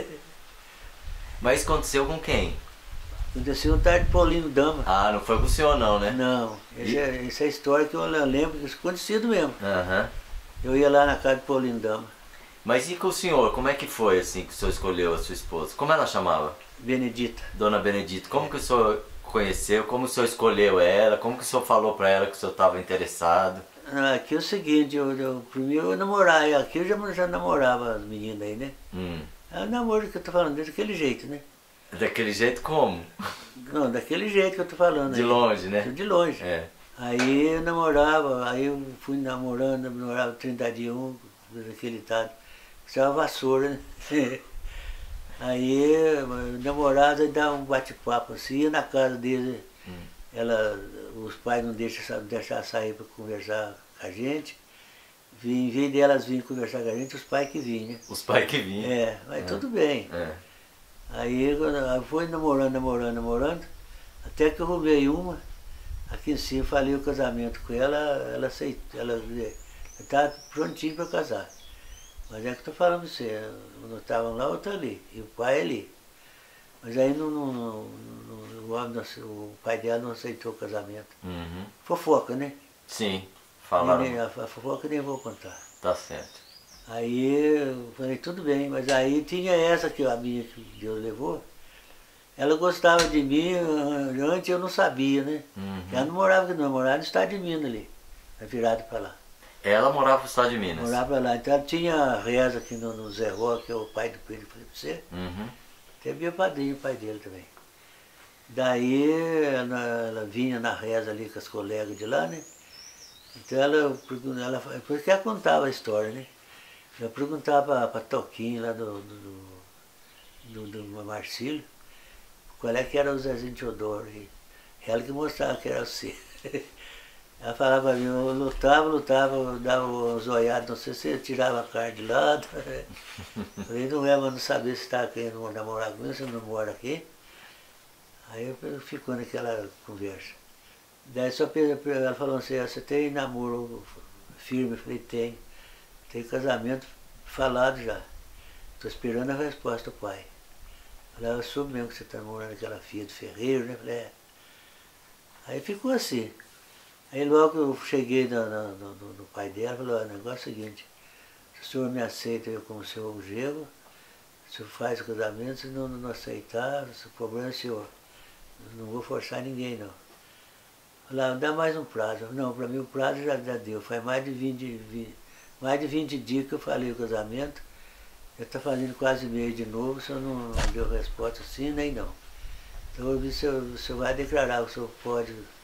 Mas aconteceu com quem? Aconteceu um tarde de Paulino Dama. Ah, não foi com o senhor não, né? Não, essa é, essa é a história que eu lembro, isso acontecido mesmo. Aham. Eu ia lá na casa de Paulino Dama, Mas e com o senhor? Como é que foi assim que o senhor escolheu a sua esposa? Como ela chamava? Benedita. Dona Benedita. Como que o senhor conheceu? Como o senhor escolheu ela? Como que o senhor falou pra ela que o senhor estava interessado? Ah, aqui é o seguinte, eu, eu, primeiro eu namorava, aqui eu já, já namorava as meninas aí, né? Hum. É o namoro que eu tô falando, daquele jeito, né? Daquele jeito como? Não, daquele jeito que eu tô falando De aí. longe, né? De longe. É. Aí eu namorava, aí eu fui namorando, namorava trinta dias, um, daquele tal. Isso é uma vassoura, né? Aí, namorada, aí dá um bate-papo assim, ia na casa dele, Hum. ela, os pais não deixam deixar sair para conversar com a gente. Em vez delas virem conversar com a gente, os pais que vinham, né? Os pais que vinham. É, mas É. tudo bem. É. Aí eu fui namorando, namorando, namorando, até que eu roubei uma, aqui em cima, falei o casamento com ela, ela aceitou, ela estava prontinha para casar. Mas é que eu estou falando para você, não estavam lá, outro ali, e o pai ali. Mas aí não, não, não, não- o, homem não- o pai dela não aceitou o casamento. Uhum. Fofoca, né? Sim. Nem- Falaram. A, a fofoca nem vou contar. Tá certo. Aí eu falei, tudo bem, mas aí tinha essa que a minha que Deus levou. Ela gostava de mim, antes eu não sabia, né? Uhum. Ela não morava aqui, não, morava no estado de Minas ali, virado para lá. Ela morava no estado de Minas. Morava lá, então ela tinha reza aqui no, no Zé Ró, que é o pai do Pedro, falei pra você. Uhum. Teve meu padrinho, o pai dele também. Daí ela, ela vinha na reza ali com as colegas de lá, né? Então ela, pergun- ela porque ela contava a história, né? Eu perguntava para Toquinho lá do, do, do, do, do Marcílio qual é que era o Zezinho Teodoro. E ela que mostrava que era você. Ela falava para mim, eu lutava, lutava, eu dava uns olhados, não sei se eu tirava a cara de lado. Eu falei, não é, mas não sabia se estava querendo namorar comigo, você não mora aqui. Aí eu fico naquela conversa. Daí só ela falou assim, você tem namoro firme? Eu falei, tem. Tem casamento falado já. Estou esperando a resposta do pai. Eu falei, eu soube mesmo que você está namorando aquela filha do ferreiro, né? Eu falei, é. Aí ficou assim. Aí logo eu cheguei no, no, no, no pai dela e falei, o negócio é o seguinte, se o senhor me aceita eu como seu genro, o senhor faz o casamento, se não, não aceitar, o problema é seu. Eu não vou forçar ninguém não. Falei, dá mais um prazo. Não, para mim o prazo já, já deu, faz mais de vinte, vinte, mais de vinte dias que eu falei o casamento, já está fazendo quase meio de novo, o senhor não, não deu resposta sim nem não. Então eu vi se o senhor vai declarar, o senhor pode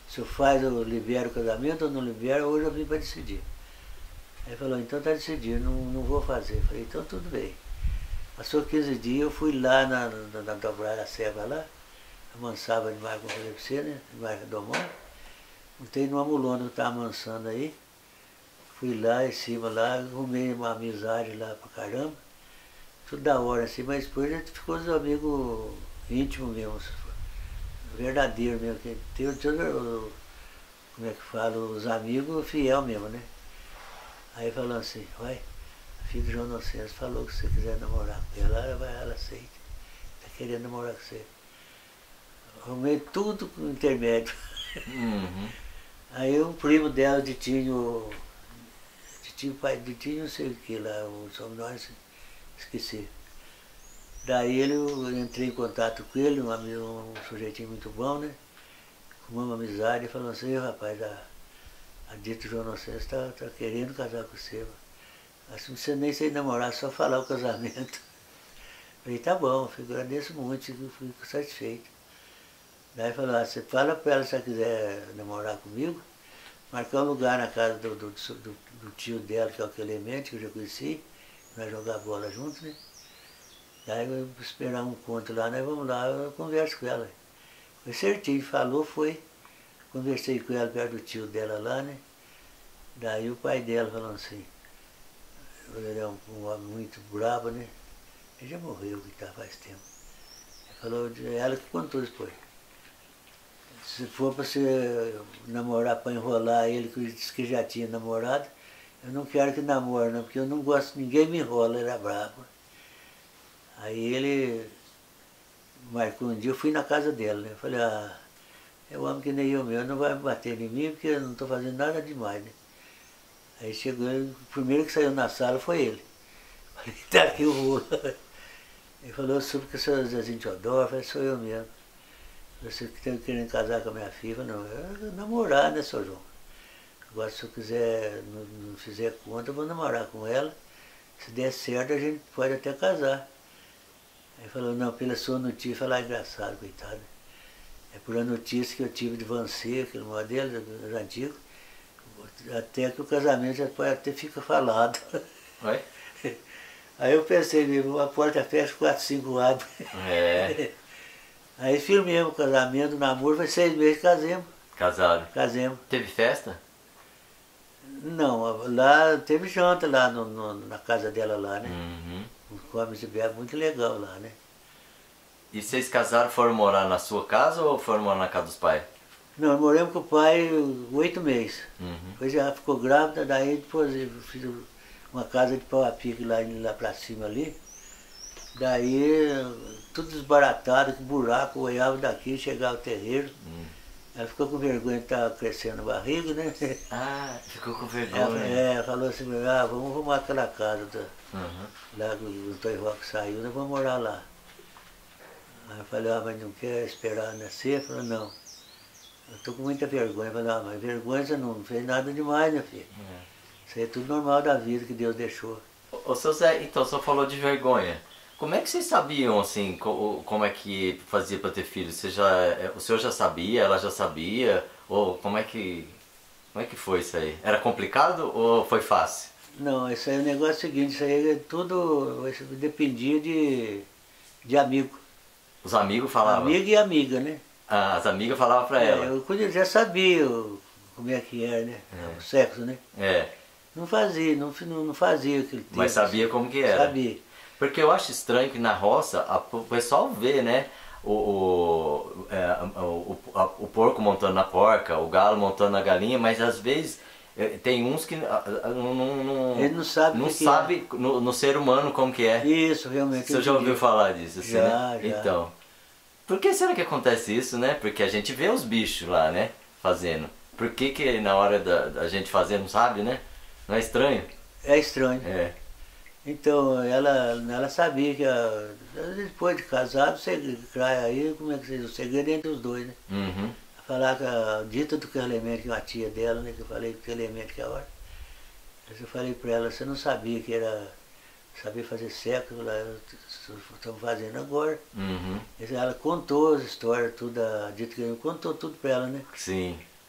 se eu faz, eu libero o casamento ou não libero, hoje eu vim para decidir. Aí falou, então tá decidido, não, não vou fazer. Falei, então tudo bem. Passou quinze dias, eu fui lá na, na, na dobrada da serva lá, amansava demais, como eu falei pra você, né? Demais do mão. Montei numa mulona que estava amansando aí. Fui lá em cima lá, arrumei uma amizade lá pra caramba. Tudo da hora assim, mas depois a gente ficou os amigos íntimos mesmo, verdadeiros mesmo. Que tem, tem, como é que fala, os amigos fiel mesmo, né? Aí falou assim, vai, a filha do João Inocêncio falou que se você quiser namorar com ela, ela, vai, ela aceita. Tá querendo namorar com você. Arrumei tudo com intermédio. Uhum. Aí um primo dela, de Tinho, de Tinho, pai de Tinho, não sei o que lá, o sobrenome, esqueci. Daí ele, eu entrei em contato com ele, um, amigo, um sujeitinho muito bom, né? Com uma amizade, e falou assim, rapaz, a, a dito João Inocêncio está tá querendo casar com você. Assim, não precisa nem sei namorar, só falar o casamento. Falei, tá bom, fico, agradeço muito, fico, fico satisfeito. Daí falou, ah, você fala para ela se ela quiser namorar comigo, marcar um lugar na casa do, do, do, do tio dela, que é o Clemente, que eu já conheci, nós jogar bola juntos, né? Daí eu vou esperar um encontro lá, nós vamos lá, eu converso com ela. Foi certinho, falou, foi. Conversei com ela perto do tio dela lá, né? Daí o pai dela falou assim, ele é um, um homem muito brabo, né? Ele já morreu, que tá faz tempo. Ele falou, ela que contou depois. Se for para você namorar, para enrolar ele, que disse que já tinha namorado, eu não quero que namore, não, porque eu não gosto, ninguém me enrola, ele era bravo. Aí ele marcou um dia, eu fui na casa dela, né? Eu falei, ah, é um homem que nem eu mesmo, não vai me bater em mim, porque eu não estou fazendo nada demais, né? Aí chegou ele, o primeiro que saiu na sala foi ele. Falei, tá aqui o rolo. Ele falou, eu soube que o senhor Zezinho Teodoro, eu falei, sou eu mesmo. Você que está querendo casar com a minha filha, não, eu namorar, né, seu João? Agora, se eu quiser, não, não fizer conta, eu vou namorar com ela. Se der certo, a gente pode até casar. Aí falou, não, pela sua notícia, falar engraçado, coitado. É por a notícia que eu tive de você, aquele modelo antigo, até que o casamento já pode até ficar falado. Oi? Aí eu pensei mesmo, a porta fecha, quatro, cinco abre. É. Aí firmemos o casamento, o namoro, foi seis meses, casemos. Casaram. Casemos. Teve festa? Não, lá teve janta lá no, no, na casa dela lá, né? Uhum. Um come e bebe muito legal lá, né? E vocês casaram, foram morar na sua casa ou foram morar na casa dos pais? Não, moramos com o pai oito meses. Uhum. Depois ela ficou grávida, daí depois eu fiz uma casa de pau a pique lá, lá pra cima ali. Daí tudo desbaratado, que buraco, olhava daqui, chegava o terreiro. Uhum. Ela ficou com vergonha de estar crescendo a barriga, né? Ah, ficou com vergonha. Ela, é, falou assim, ah, vamos arrumar aquela casa da, uhum. lá que o Antônio Roque saiu, nós vamos morar lá. Aí eu falei, ah, mas não quer esperar nascer? Ela falou, não. Eu tô com muita vergonha. Eu falei, ah, mas vergonha você não fez nada demais, né, filho? É. Isso aí é tudo normal da vida que Deus deixou. Ô, seu Zé, então, o senhor falou de vergonha. Como é que vocês sabiam, assim, co como é que fazia para ter filhos? Você já, o senhor já sabia, ela já sabia? Ou como é que, como é que foi isso aí? Era complicado ou foi fácil? Não, isso aí é o negócio seguinte, isso aí é tudo isso dependia de, de amigo. Os amigos falavam? Amigo e amiga, né? Ah, as amigas falavam para ela? É, eu já sabia como é que era, né? É. O sexo, né? É. Não fazia, não, não fazia aquele tempo. Mas sabia como que era? Sabia. Porque eu acho estranho que na roça a, o pessoal vê, né? O, o, é, o, a, o porco montando na porca, o galo montando na galinha, mas às vezes tem uns que não, não, não, ele não sabe, não que sabe que é. no, no ser humano como que é. Isso, realmente. Você já ouviu falar disso? Assim, já, né? já. Então, por que será que acontece isso, né? Porque a gente vê os bichos lá, né? Fazendo. Por que que na hora da, da gente fazer não sabe, né? Não é estranho? É estranho. É. Então, ela, ela sabia que a, depois de casado, o segredo, aí, como é que seja, o segredo é entre os dois, né? Uhum. Falar que a dita do Clemente, que é uma tia dela, né? Que eu falei do Clemente que é a hora. Eu falei pra ela, você não sabia que era saber fazer sexo, estamos fazendo agora. Uhum. Ela contou as histórias, tudo, a dita que contou tudo pra ela, né? Sim.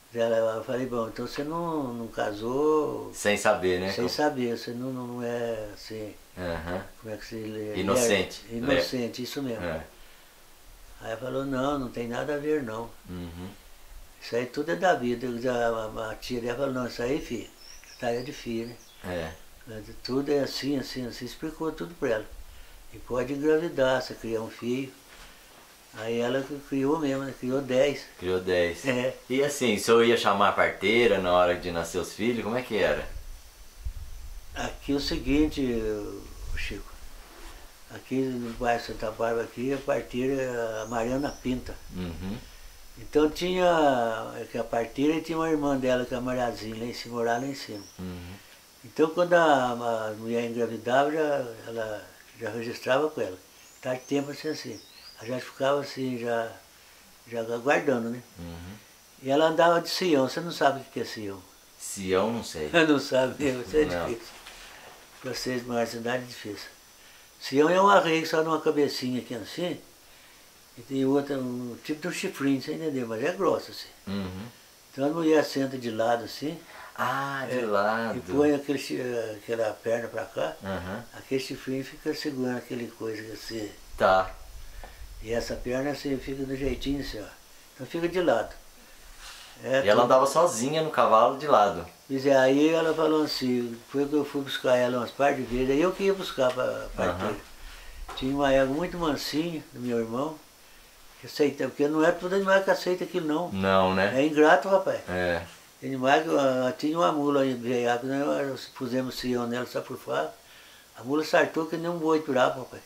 Ela, eu falei, bom, então você não, não casou... Sem saber, né? Sem saber, você não, não é assim... Uhum. Como é que se lê? Inocente. É, inocente, isso mesmo. É. Aí ela falou, não, não tem nada a ver não. Uhum. Isso aí tudo é da vida. A, a tia dela falou, não, isso aí, filho, tá aí de filho, né? É. Tudo é assim, assim, assim, explicou tudo pra ela. E pode engravidar, você criar um filho. Aí ela criou mesmo, né? Criou dez. Criou dez. É. E assim, o senhor ia chamar a parteira na hora de nascer os filhos? Como é que era? Aqui é o seguinte, Chico. Aqui no bairro Santa Bárbara, aqui, a parteira é a Mariana Pinta. Uhum. Então tinha a parteira e tinha uma irmã dela, que é a Mariazinha, lá em cima, morar lá em cima. Uhum. Então quando a, a mulher engravidava, já, ela já registrava com ela. Tá de tempo assim, assim. A gente ficava assim, já, já aguardando, né? Uhum. E ela andava de Sião, você não sabe o que é Sião. Sião, não sei. Não sabe mesmo, isso é Não. difícil. Para vocês de maior cidade é difícil. Sião é um arreio só numa cabecinha aqui assim, e tem outra, um tipo de um chifrinho, você entendeu? Mas é grosso assim. Uhum. Então a mulher senta de lado assim, Ah, de é, lado. e põe aquele, aquela perna para cá, Uhum. aquele chifrinho fica segurando aquele coisa assim. Tá. E essa perna assim fica do jeitinho assim, ó. Então fica de lado. É, E ela tudo. andava sozinha no cavalo de lado. Pois é, aí ela falou assim, foi que eu fui buscar ela umas par de vezes, aí eu que ia buscar para a parteira. Uhum. Tinha uma égua muito mansinha do meu irmão, que aceita, porque não é todo animal que aceita aquilo não. Não, né? É ingrato, rapaz. É. Tem animal que uh, tinha uma mula aí, veiaca, nós pusemos Sião nela só por fora. A mula sartou que nem um boi pirapa, rapaz.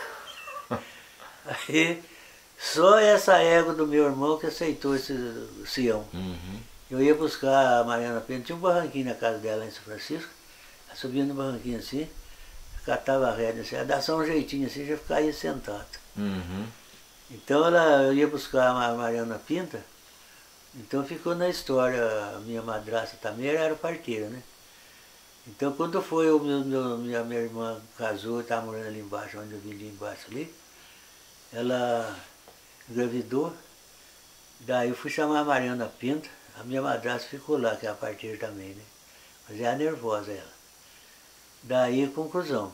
Aí, só essa égua do meu irmão que aceitou esse Sião. Uhum. Eu ia buscar a Mariana Pena, tinha um barranquinho na casa dela em São Francisco, ela subia no barranquinho assim, catava a rédea assim, ela dava só um jeitinho assim, já ficava aí sentado. Uhum. Então ela, eu ia buscar a Mariana Pinta, então ficou na história, a minha madrasta também era parteira, né? Então quando foi, o meu, meu, minha, minha irmã casou, estava morando ali embaixo, onde eu vim ali embaixo ali, ela engravidou, daí eu fui chamar a Mariana Pinta, a minha madrasta ficou lá, que é a parteira também, né? Mas é nervosa ela. Daí, conclusão.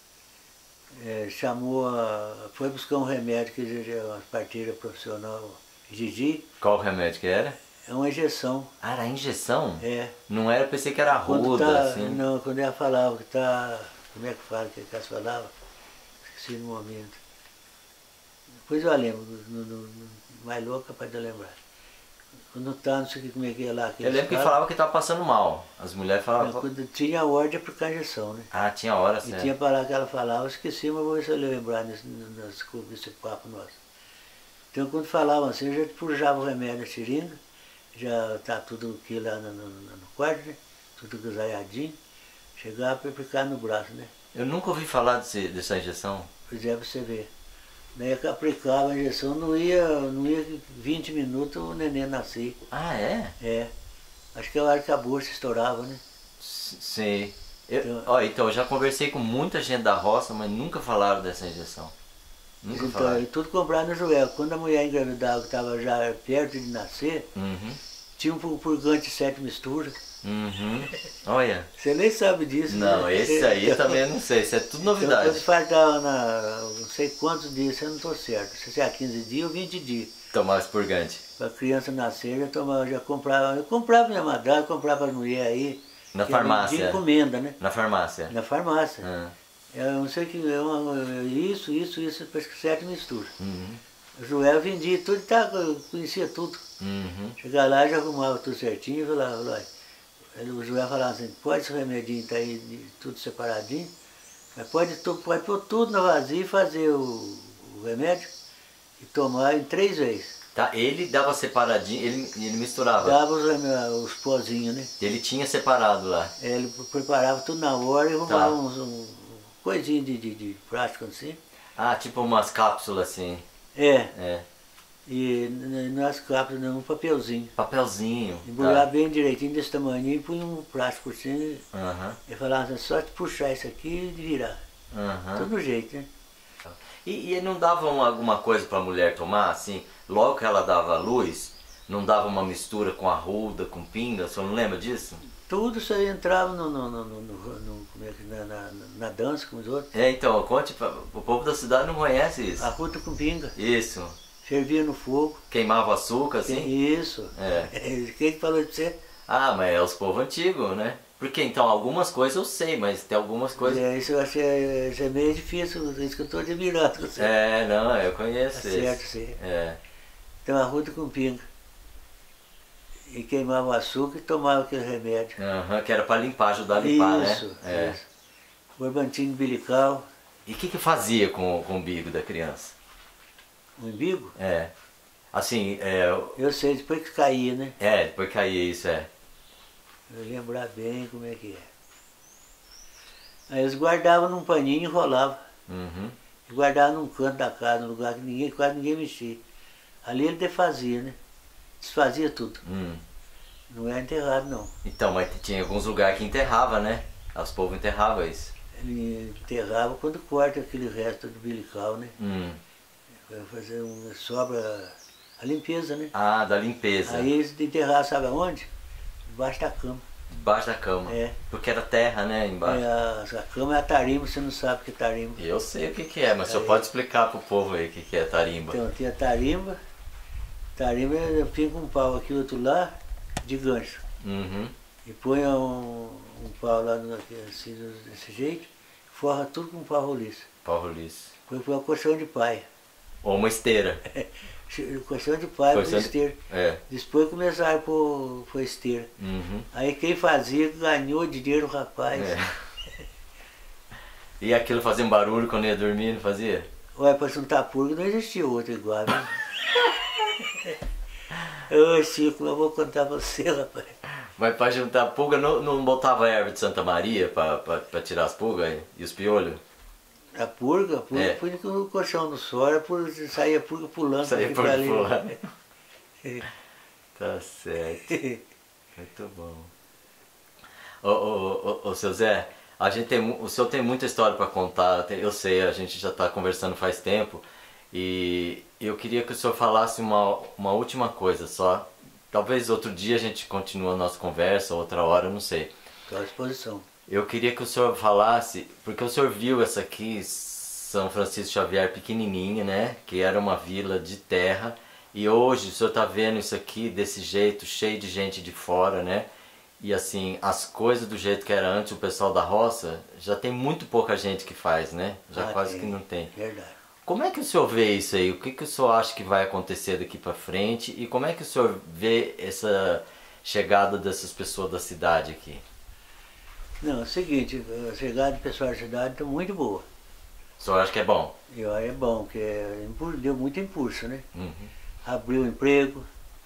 É, chamou, a, foi buscar um remédio que a parteira profissional, Gigi. Qual o remédio que era? É uma injeção. Ah, era injeção? É. Não era, pensei que era Quando ruda, tá, assim. Não, quando ela falava que tá... Como é que fala que ela falava? Esqueci no momento. Depois eu lembro, no, no, no, mais louco capaz de eu lembrar. Quando tá, não sei o que, como é que é lá. Eu lembro que falava que estava passando mal. As mulheres falavam... Não, quando tinha ordem para injeção, né? Ah, tinha hora, E certo. tinha palavra que ela falava, eu esqueci, mas vou ver se eu lembrar nesse, nesse, nesse papo nosso. Então quando falavam assim, eu já puxava o remédio na seringa, já tá tudo aqui lá no, no, no quarto, né? Tudo gozaiadinho, chegava para aplicar no braço, né? Eu nunca ouvi falar desse, dessa injeção. Pois é, pra você ver. Daí que aplicava a injeção, não ia, não ia vinte minutos o neném nascia. Ah, é? É. Acho que a hora que a bolsa estourava, né? Sim. Eu, Então- ó, então, eu já conversei com muita gente da roça, mas nunca falaram dessa injeção. Nunca Então, falaram. e tudo comprado no Joel. Quando a mulher engravidava, que estava já perto de nascer, Uhum. tinha um purgante de sete misturas. Uhum. Olha. Você nem sabe disso, Não, né? esse aí eu também não sei. Isso é tudo Então, novidade. quando faltava na, não sei quantos dias, eu não estou certo. Se é quinze dias ou vinte dias. Tomar esse purgante. Para a criança nascer, já tomava, já comprava. Eu comprava minha madrasta, comprava para as mulheres aí. Na que era farmácia. De encomenda, né? Na farmácia. Na farmácia. Ah. Eu não sei que. É uma, isso, isso, isso, parece que sete misturas. Uhum. O Joel vendia tudo, tá, conhecia tudo. Uhum. Chegava lá, já arrumava tudo certinho e falava, olha. O Joel falava assim, pode esse remedinho tá aí de- tudo separadinho, mas pode, tu- pode pôr tudo na vasilha e fazer o, o remédio e tomar em três vezes. Tá, ele dava separadinho, ele, ele misturava. Dava os, reme- os pozinhos, né? Ele tinha separado lá. Ele preparava tudo na hora e arrumava Tá. uns um, coisinha de, de, de plástico assim. Ah, tipo umas cápsulas assim. É, É. e n- nas cápsulas, um papelzinho. Papelzinho. Embrulhar Tá. bem direitinho desse tamanho e punha um plástico assim. Aham. E falava assim, só te puxar isso aqui e virar. Aham. Todo jeito, né? E, e não davam alguma coisa pra mulher tomar, assim, logo que ela dava a luz, não dava uma mistura com arruda, com pinga? O senhor não lembra disso? Tudo isso aí entrava no, no, no, no, no, no como é que, na, na, na dança com os outros. É, então, conte, pra- o povo da cidade não conhece isso. Arruda com pinga. Isso. Fervia no fogo. Queimava açúcar, assim? Isso. É. Quem que falou de você? Ah, mas é os povos antigos, né? Porque então, algumas coisas eu sei, mas tem algumas coisas... É, isso eu acho que é, isso é meio difícil, isso que eu estou admirando com você. É, não, eu Tá conheço certo, isso. sim. É. Então arruda com pinga. E queimava o açúcar e tomava aquele remédio. Aham, que era pra limpar, ajudar a limpar, Isso, né? É. isso. Barbantinho umbilical, E o que que fazia com, com o umbigo da criança? o umbigo. É. Assim, é... Eu sei, depois que caía, né? É, depois caía isso, é. Eu lembrar bem como é que é. Aí eles guardavam num paninho e enrolavam. Uhum. E guardavam num canto da casa, num lugar que ninguém, quase ninguém mexia. Ali ele defazia, né? Desfazia tudo. Hum. Não era enterrado, não. Então, mas tinha alguns lugares que enterrava, né? Os povos enterravam isso. Ele enterrava quando corta aquele resto do umbilical, né? Hum. Para fazer uma sobra, a limpeza, né? Ah, da limpeza. Aí eles enterravam, sabe aonde? Debaixo da cama. Debaixo da cama. É. Porque era terra, né, embaixo. É, a, a cama é a tarimba, você não sabe o que é tarimba. Eu sei o que que é, mas o senhor Aí. pode explicar pro povo aí o que que é tarimba. Então tem a tarimba, tarimba eu fico um pau aqui, outro lá, de gancho. Uhum. E põe um, um pau lá no, assim, desse jeito, forra tudo com pau roliço. Pau roliço. Põe põe um colchão de paia. Ou uma esteira. Colchão de paia Colchão com de- esteira. É. Depois começaram a pôr, pôr esteira. Uhum. Aí quem fazia ganhou dinheiro, rapaz. É. E aquilo fazia um barulho quando ia dormir, não fazia? Olha, para juntar purga não existia outro igual, né? Ô Chico, eu vou contar pra você, rapaz. Mas pra juntar pulga, não, não botava erva de Santa Maria pra, pra, pra tirar as pulgas e os piolhos? A purga, a purga É. punha com o colchão no sol, a purga, saía a purga pulando. Saía pra aqui, purga pra pulando. Tá certo. ali. Muito bom. Ô, ô, ô, ô, seu Zé, a gente tem, mu- o senhor tem muita história para contar, tem- eu sei, a gente já está conversando faz tempo, e eu queria que o senhor falasse uma, uma última coisa só. Talvez outro dia a gente continue a nossa conversa, outra hora, eu não sei. Estou à disposição. Eu queria que o senhor falasse, porque o senhor viu essa aqui, São Francisco Xavier pequenininha, né? Que era uma vila de terra. E hoje o senhor está vendo isso aqui desse jeito, cheio de gente de fora, né? E assim, as coisas do jeito que era antes, o pessoal da roça, já tem muito pouca gente que faz, né? Já Ah, quase tem. que não tem. Verdade. Como é que o senhor vê isso aí? O que, que o senhor acha que vai acontecer daqui para frente? E como é que o senhor vê essa chegada dessas pessoas da cidade aqui? Não, é o seguinte, a chegada do pessoal da cidade está muito boa. O senhor acha que é bom? E olha, é bom, porque é impu- deu muito impulso, né? Uhum. Abriu emprego.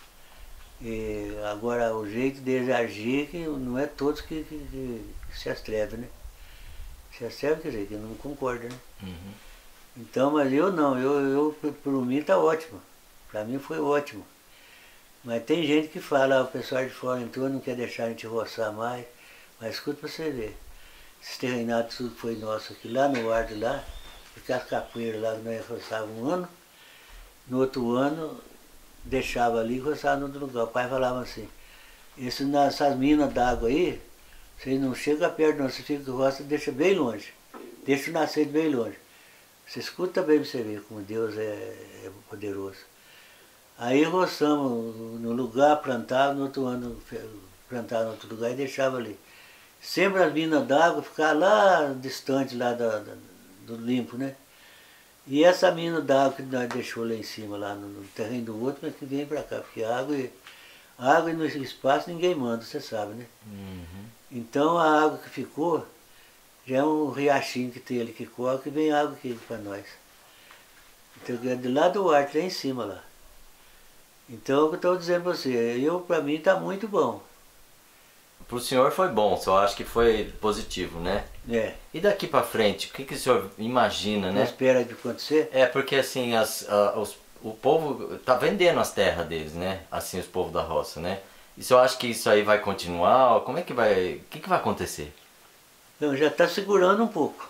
E agora o jeito deles agir, que não é todos que, que, que se atrevem, né? Se atrevem, quer dizer, que não concorda, né? Uhum. Então, mas eu não, eu, eu por- por mim tá ótimo. Para mim foi ótimo. Mas tem gente que fala, ah, o pessoal de fora entrou, não quer deixar a gente roçar mais. Mas escuta pra você ver. Esse terrenato tudo foi nosso aqui, lá no Ardo lá, ficar as capoeiras lá que nós roçávamos um ano, no outro ano deixava ali e roçava no outro lugar. O pai falava assim, esse, nessas minas d'água aí, vocês não chegam perto não, você fica roça, deixa bem longe. Deixa nascer bem longe. Você escuta bem pra você ver como Deus é, é poderoso. Aí roçamos no lugar, plantava, no outro ano plantava no outro lugar e deixava ali. Sempre as minas d'água ficavam lá distante lá da, da- do limpo, né? E essa mina d'água que nós deixou lá em cima, lá no, no terreno do outro, mas que vem pra cá, porque a água, e- a água e no espaço ninguém manda, você sabe, né? Uhum. Então a água que ficou, já é um riachinho que tem ali que corre, que vem água aqui para nós. Então é de lá do Arte, lá em cima lá. Então é o que eu estou dizendo para você, eu para mim está muito bom. Pro senhor foi bom, só acho que foi positivo, né? É, E daqui pra frente, o que, que o senhor imagina, na né? espera de acontecer. É porque assim, as, a- os- o povo tá vendendo as terras deles, né? Assim, os povos da roça, né? E o senhor acha que isso aí vai continuar? Como é que vai. O que, que vai acontecer? Não, já está segurando um pouco.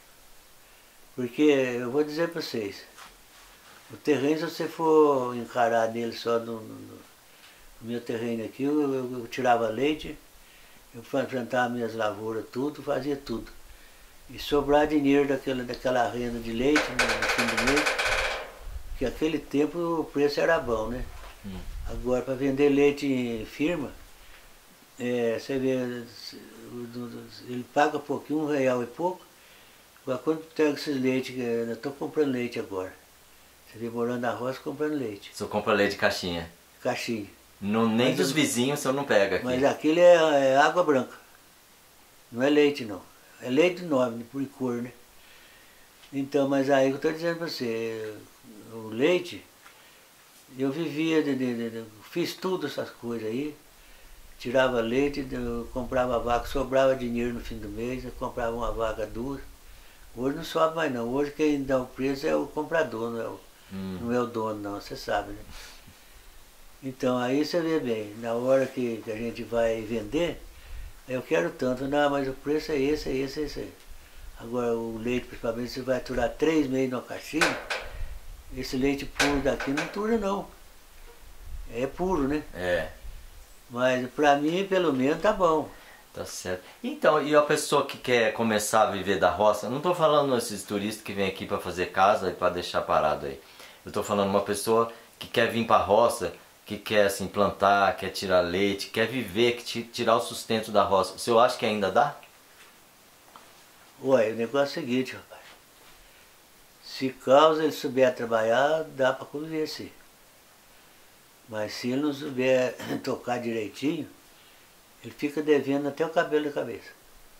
Porque eu vou dizer para vocês, o terreno, se você for encarar nele só no, no- no- no meu terreno aqui, eu, eu, eu tirava leite, eu plantava minhas lavouras, tudo, fazia tudo. E sobrar dinheiro daquela, daquela renda de leite no, no fim do mês, que aquele tempo o preço era bom, né? Hum. Agora, para vender leite em firma, é, você vê, ele paga pouquinho, um real e pouco. Agora, quando pega esses leite, eu estou comprando leite agora. Você vê morando na roça comprando leite. O senhor compra leite de caixinha? Caixinha. Não, nem mas dos eu, vizinhos o senhor não pega aqui? Mas aquilo é, é água branca. Não é leite, não. É leite nome, por cor, né? Então, mas aí eu estou dizendo para você, o leite, eu vivia, de, de, de, fiz tudo essas coisas aí, tirava leite, eu comprava vaca, sobrava dinheiro no fim do mês, eu comprava uma vaca dura. Hoje não sobe mais não, hoje quem dá o preço é o comprador, não é o, hum. não é o dono não, você sabe, né? Então aí você vê bem, na hora que, que a gente vai vender, eu quero tanto, não, mas o preço é esse, é esse, é esse aí. Agora o leite, principalmente, você vai aturar três meses numa caixinha, esse leite puro daqui não atura não. É puro, né? É. Mas pra mim, pelo menos, tá bom. Tá certo. Então, e a pessoa que quer começar a viver da roça, não tô falando esses turistas que vêm aqui para fazer casa e para deixar parado aí. Eu tô falando uma pessoa que quer vir pra roça, que quer assim, plantar, quer tirar leite, quer viver, quer tirar o sustento da roça. O senhor acha que ainda dá? Ué, o negócio é o seguinte, rapaz. Se causa ele souber trabalhar, dá para conviver sim. Mas se ele não souber tocar direitinho, ele fica devendo até o cabelo da cabeça.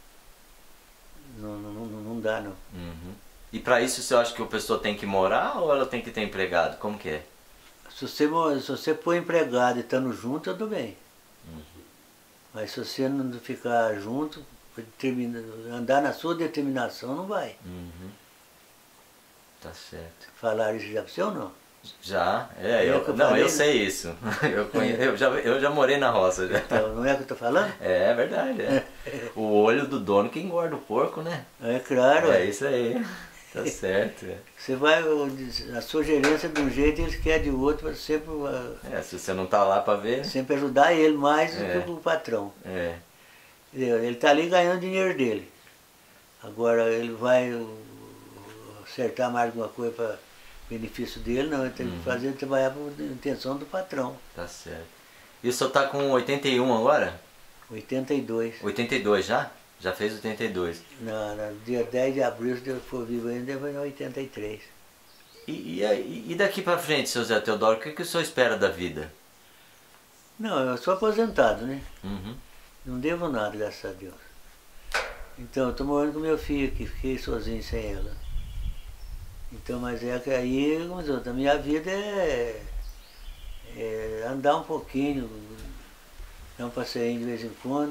Não, não, não, não dá não. Uhum. E para isso você acha que a pessoa tem que morar ou ela tem que ter empregado? Como que é? Se você, se você for empregado e estando junto, eu dou bem. Uhum. Mas se você não ficar junto, andar na sua determinação, não vai. Uhum. Tá certo. Falaram isso já para você ou não? Já, é, eu, eu não, falei, eu sei isso. Eu, conheço, eu, já, eu já morei na roça. Já. Então, não é o que eu estou falando? É, é verdade. É. O olho do dono que engorda o porco, né? É claro. É, é. Isso aí. Tá certo. É. Você vai, a sua gerência de um jeito, eles querem de outro, para sempre... É, se você não tá lá para ver... Sempre ajudar ele mais é. do que o patrão. É. Ele está ali ganhando dinheiro dele. Agora ele vai acertar mais alguma coisa para benefício dele, não. Ele tem uhum. que fazer trabalhar por intenção do patrão. Tá certo. E o senhor tá com oitenta e um agora? oitenta e dois. oitenta e dois já? Já fez oitenta e dois? Não, no dia dez de abril, se eu for vivo ainda, eu vou em oitenta e três. E, e, e daqui para frente, seu Zé Teodoro, o que, que o senhor espera da vida? Não, eu sou aposentado, né? Uhum. Não devo nada, graças a Deus. Então, eu estou morando com meu filho aqui, fiquei sozinho sem ela. Então, mas é que aí, como diz, a minha vida é, é andar um pouquinho, dar um passeio de vez em quando,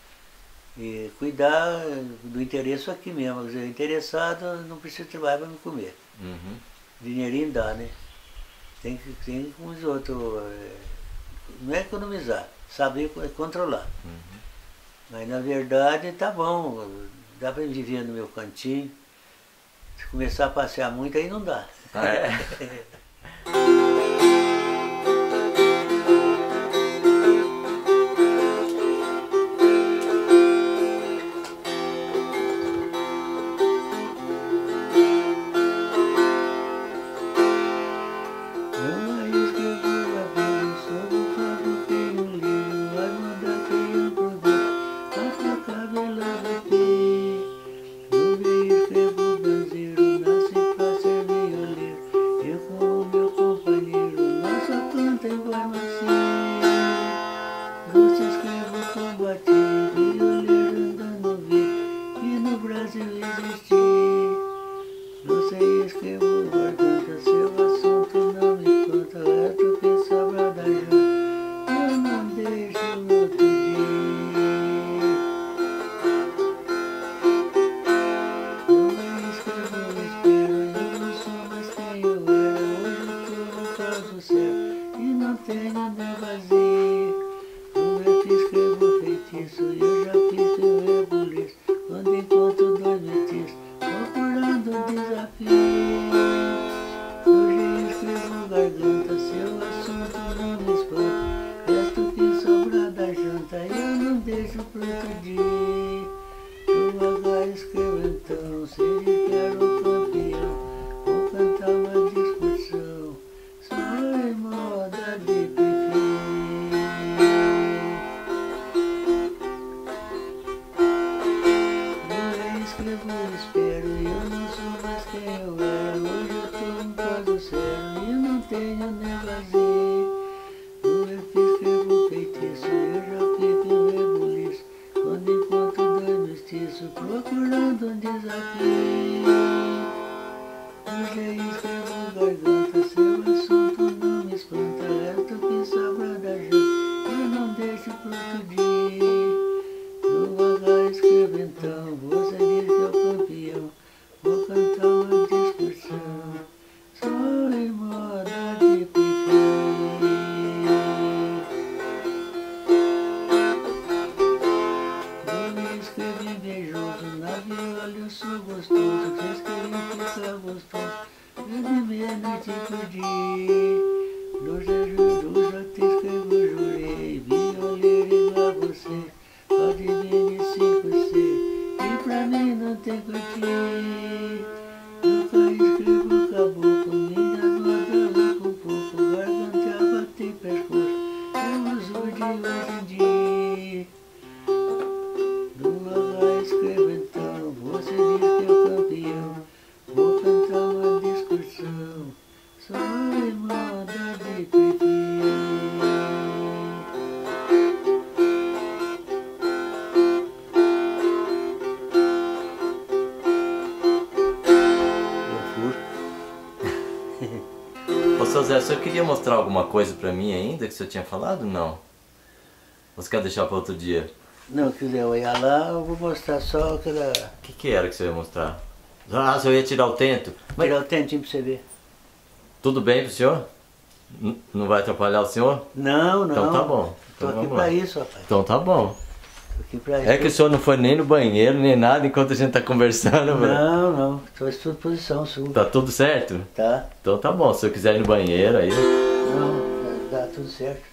e cuidar do interesse aqui mesmo. Quer dizer, interessado, não precisa trabalhar para me comer. Uhum. Dinheirinho dá, né? Tem que, tem que, como diz outro, é, não é economizar, saber controlar. Uhum. Mas na verdade tá bom, dá para viver no meu cantinho. Se começar a passear muito, aí não dá. Ah, é? Garganta, seu assunto não me expõe. deixo pro outro dia. Devagar escrevo então, sei de que era o campeão. Vou cantar uma discussão, só em moda de pipi. Eu escrevo e espero, e eu não sou mais quem eu era. Hoje eu tô um caso sério, e não tenho nem vazio. Eu escrevo feitiço, eu já fico um rebuliço quando encontro dois mestiços procurando um desafio. Hoje escrevo garganta, seu assunto não me espanta. Resto que sobra da janta, eu não deixo pro outro dia. Devagar escrevo então, você diz que é o campeão. Vou cantar uma discussão, só em moda de pipi. Eu escrevi invejoso, na viola eu sou gostoso. Vocês querem ficar gostoso, eu de meia-noite pro dia. No jejum já te escrevo, jurei, violeiro igual a você, pode vir de cinco C, e pra mim não tem curtir. Nunca escrevo caboclo, minha moda louca um pouco, garganta a bater pescoço, eu uso de hoje em dia. Devagar escrevo então, você diz que é o campeão. Vou cantar uma discussão, só em moda de pipi. Ô, seu Zé, o senhor queria mostrar alguma coisa pra mim ainda que o senhor tinha falado? Não. Você quer deixar para outro dia? Não, quiser olhar lá, eu vou mostrar só aquela... O que, que era que você ia mostrar? Ah, o senhor ia tirar o tento? Mas Tirar o tentinho pra você ver. tudo bem pro senhor? N- Não vai atrapalhar o senhor? Não, não. Então tá bom. Tô Então aqui vamos pra lá. isso, rapaz. Então tá bom. Tô aqui pra isso. É que o senhor não foi nem no banheiro, nem nada, enquanto a gente tá conversando, velho. Não, não. Tô à sua posição sua. Tá tudo certo? Tá? Então tá bom, se o senhor quiser ir no banheiro aí... Não, dá tudo certo.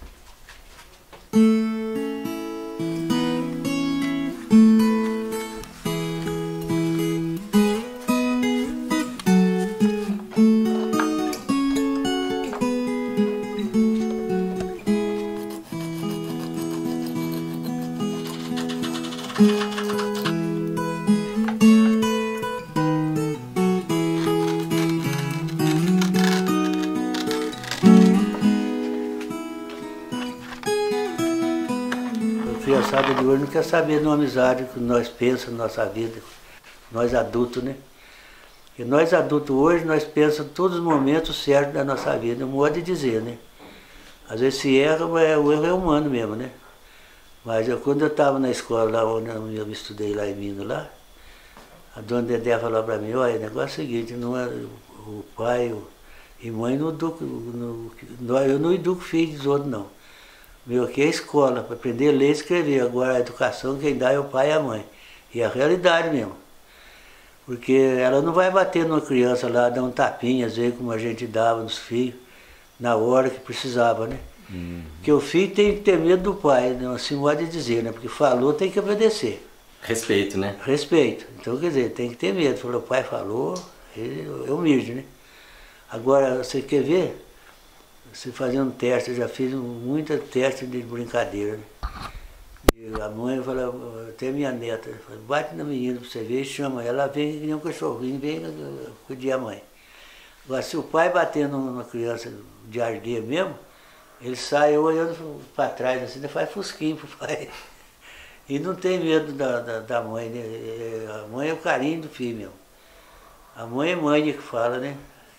A criançada de hoje não quer saber de uma amizade que nós pensamos na nossa vida, nós adultos, né? E nós adultos hoje, nós pensamos todos os momentos certos da nossa vida, um modo de dizer, né? Às vezes se erra, mas o erro é humano mesmo, né? Mas eu, quando eu estava na escola, lá onde eu estudei lá em Minas, lá, a dona Dedé falou para mim, olha, o negócio é o seguinte, não é, o pai o, e mãe não educam, não, eu não educo filho dos outros, não. Meu, aqui é escola, para aprender a ler e escrever. Agora a educação quem dá é o pai e a mãe. E é a realidade mesmo. Porque ela não vai bater numa criança lá, dar um tapinha, às vezes, como a gente dava nos filhos, na hora que precisava, né? Uhum. Porque o filho tem que ter medo do pai, não, assim pode dizer, né? Porque falou, tem que obedecer. Respeito, né? Respeito. Então, quer dizer, tem que ter medo. Falou, o pai falou, é humilde, né? Agora, você quer ver? Você fazendo um teste, eu já fiz muita teste de brincadeira, né? E a mãe fala, até minha neta, fala, bate na menina pra você ver e chama. Ela vem que nem um cachorrinho, vem acudir a mãe. Agora, se o pai bater numa criança de arder mesmo, ele sai olhando para trás, assim, faz fusquinho pro pai. E não tem medo da, da, da mãe, né? A mãe é o carinho do filho mesmo. A mãe é mãe que fala, né?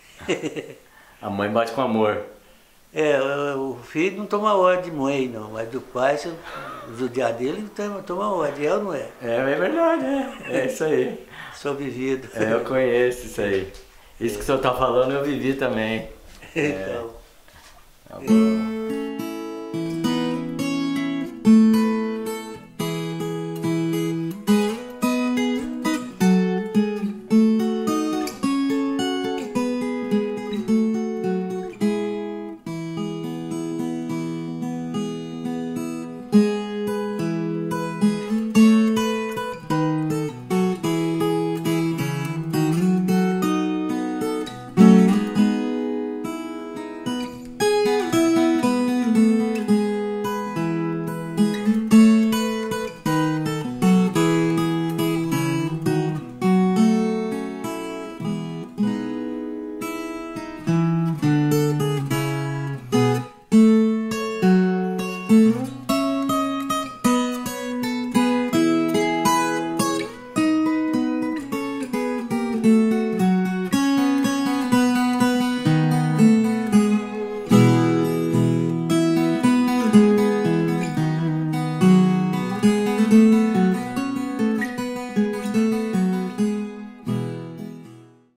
A mãe bate com amor. É, o filho não toma ordem de mãe, não, mas do pai, se judiar dele, ele toma, toma ordem, é ou não é? É, é verdade, é. É isso aí. Sou vivido. É, eu conheço isso aí. Isso que o senhor tá falando eu vivi também. Então. É. Tá bom.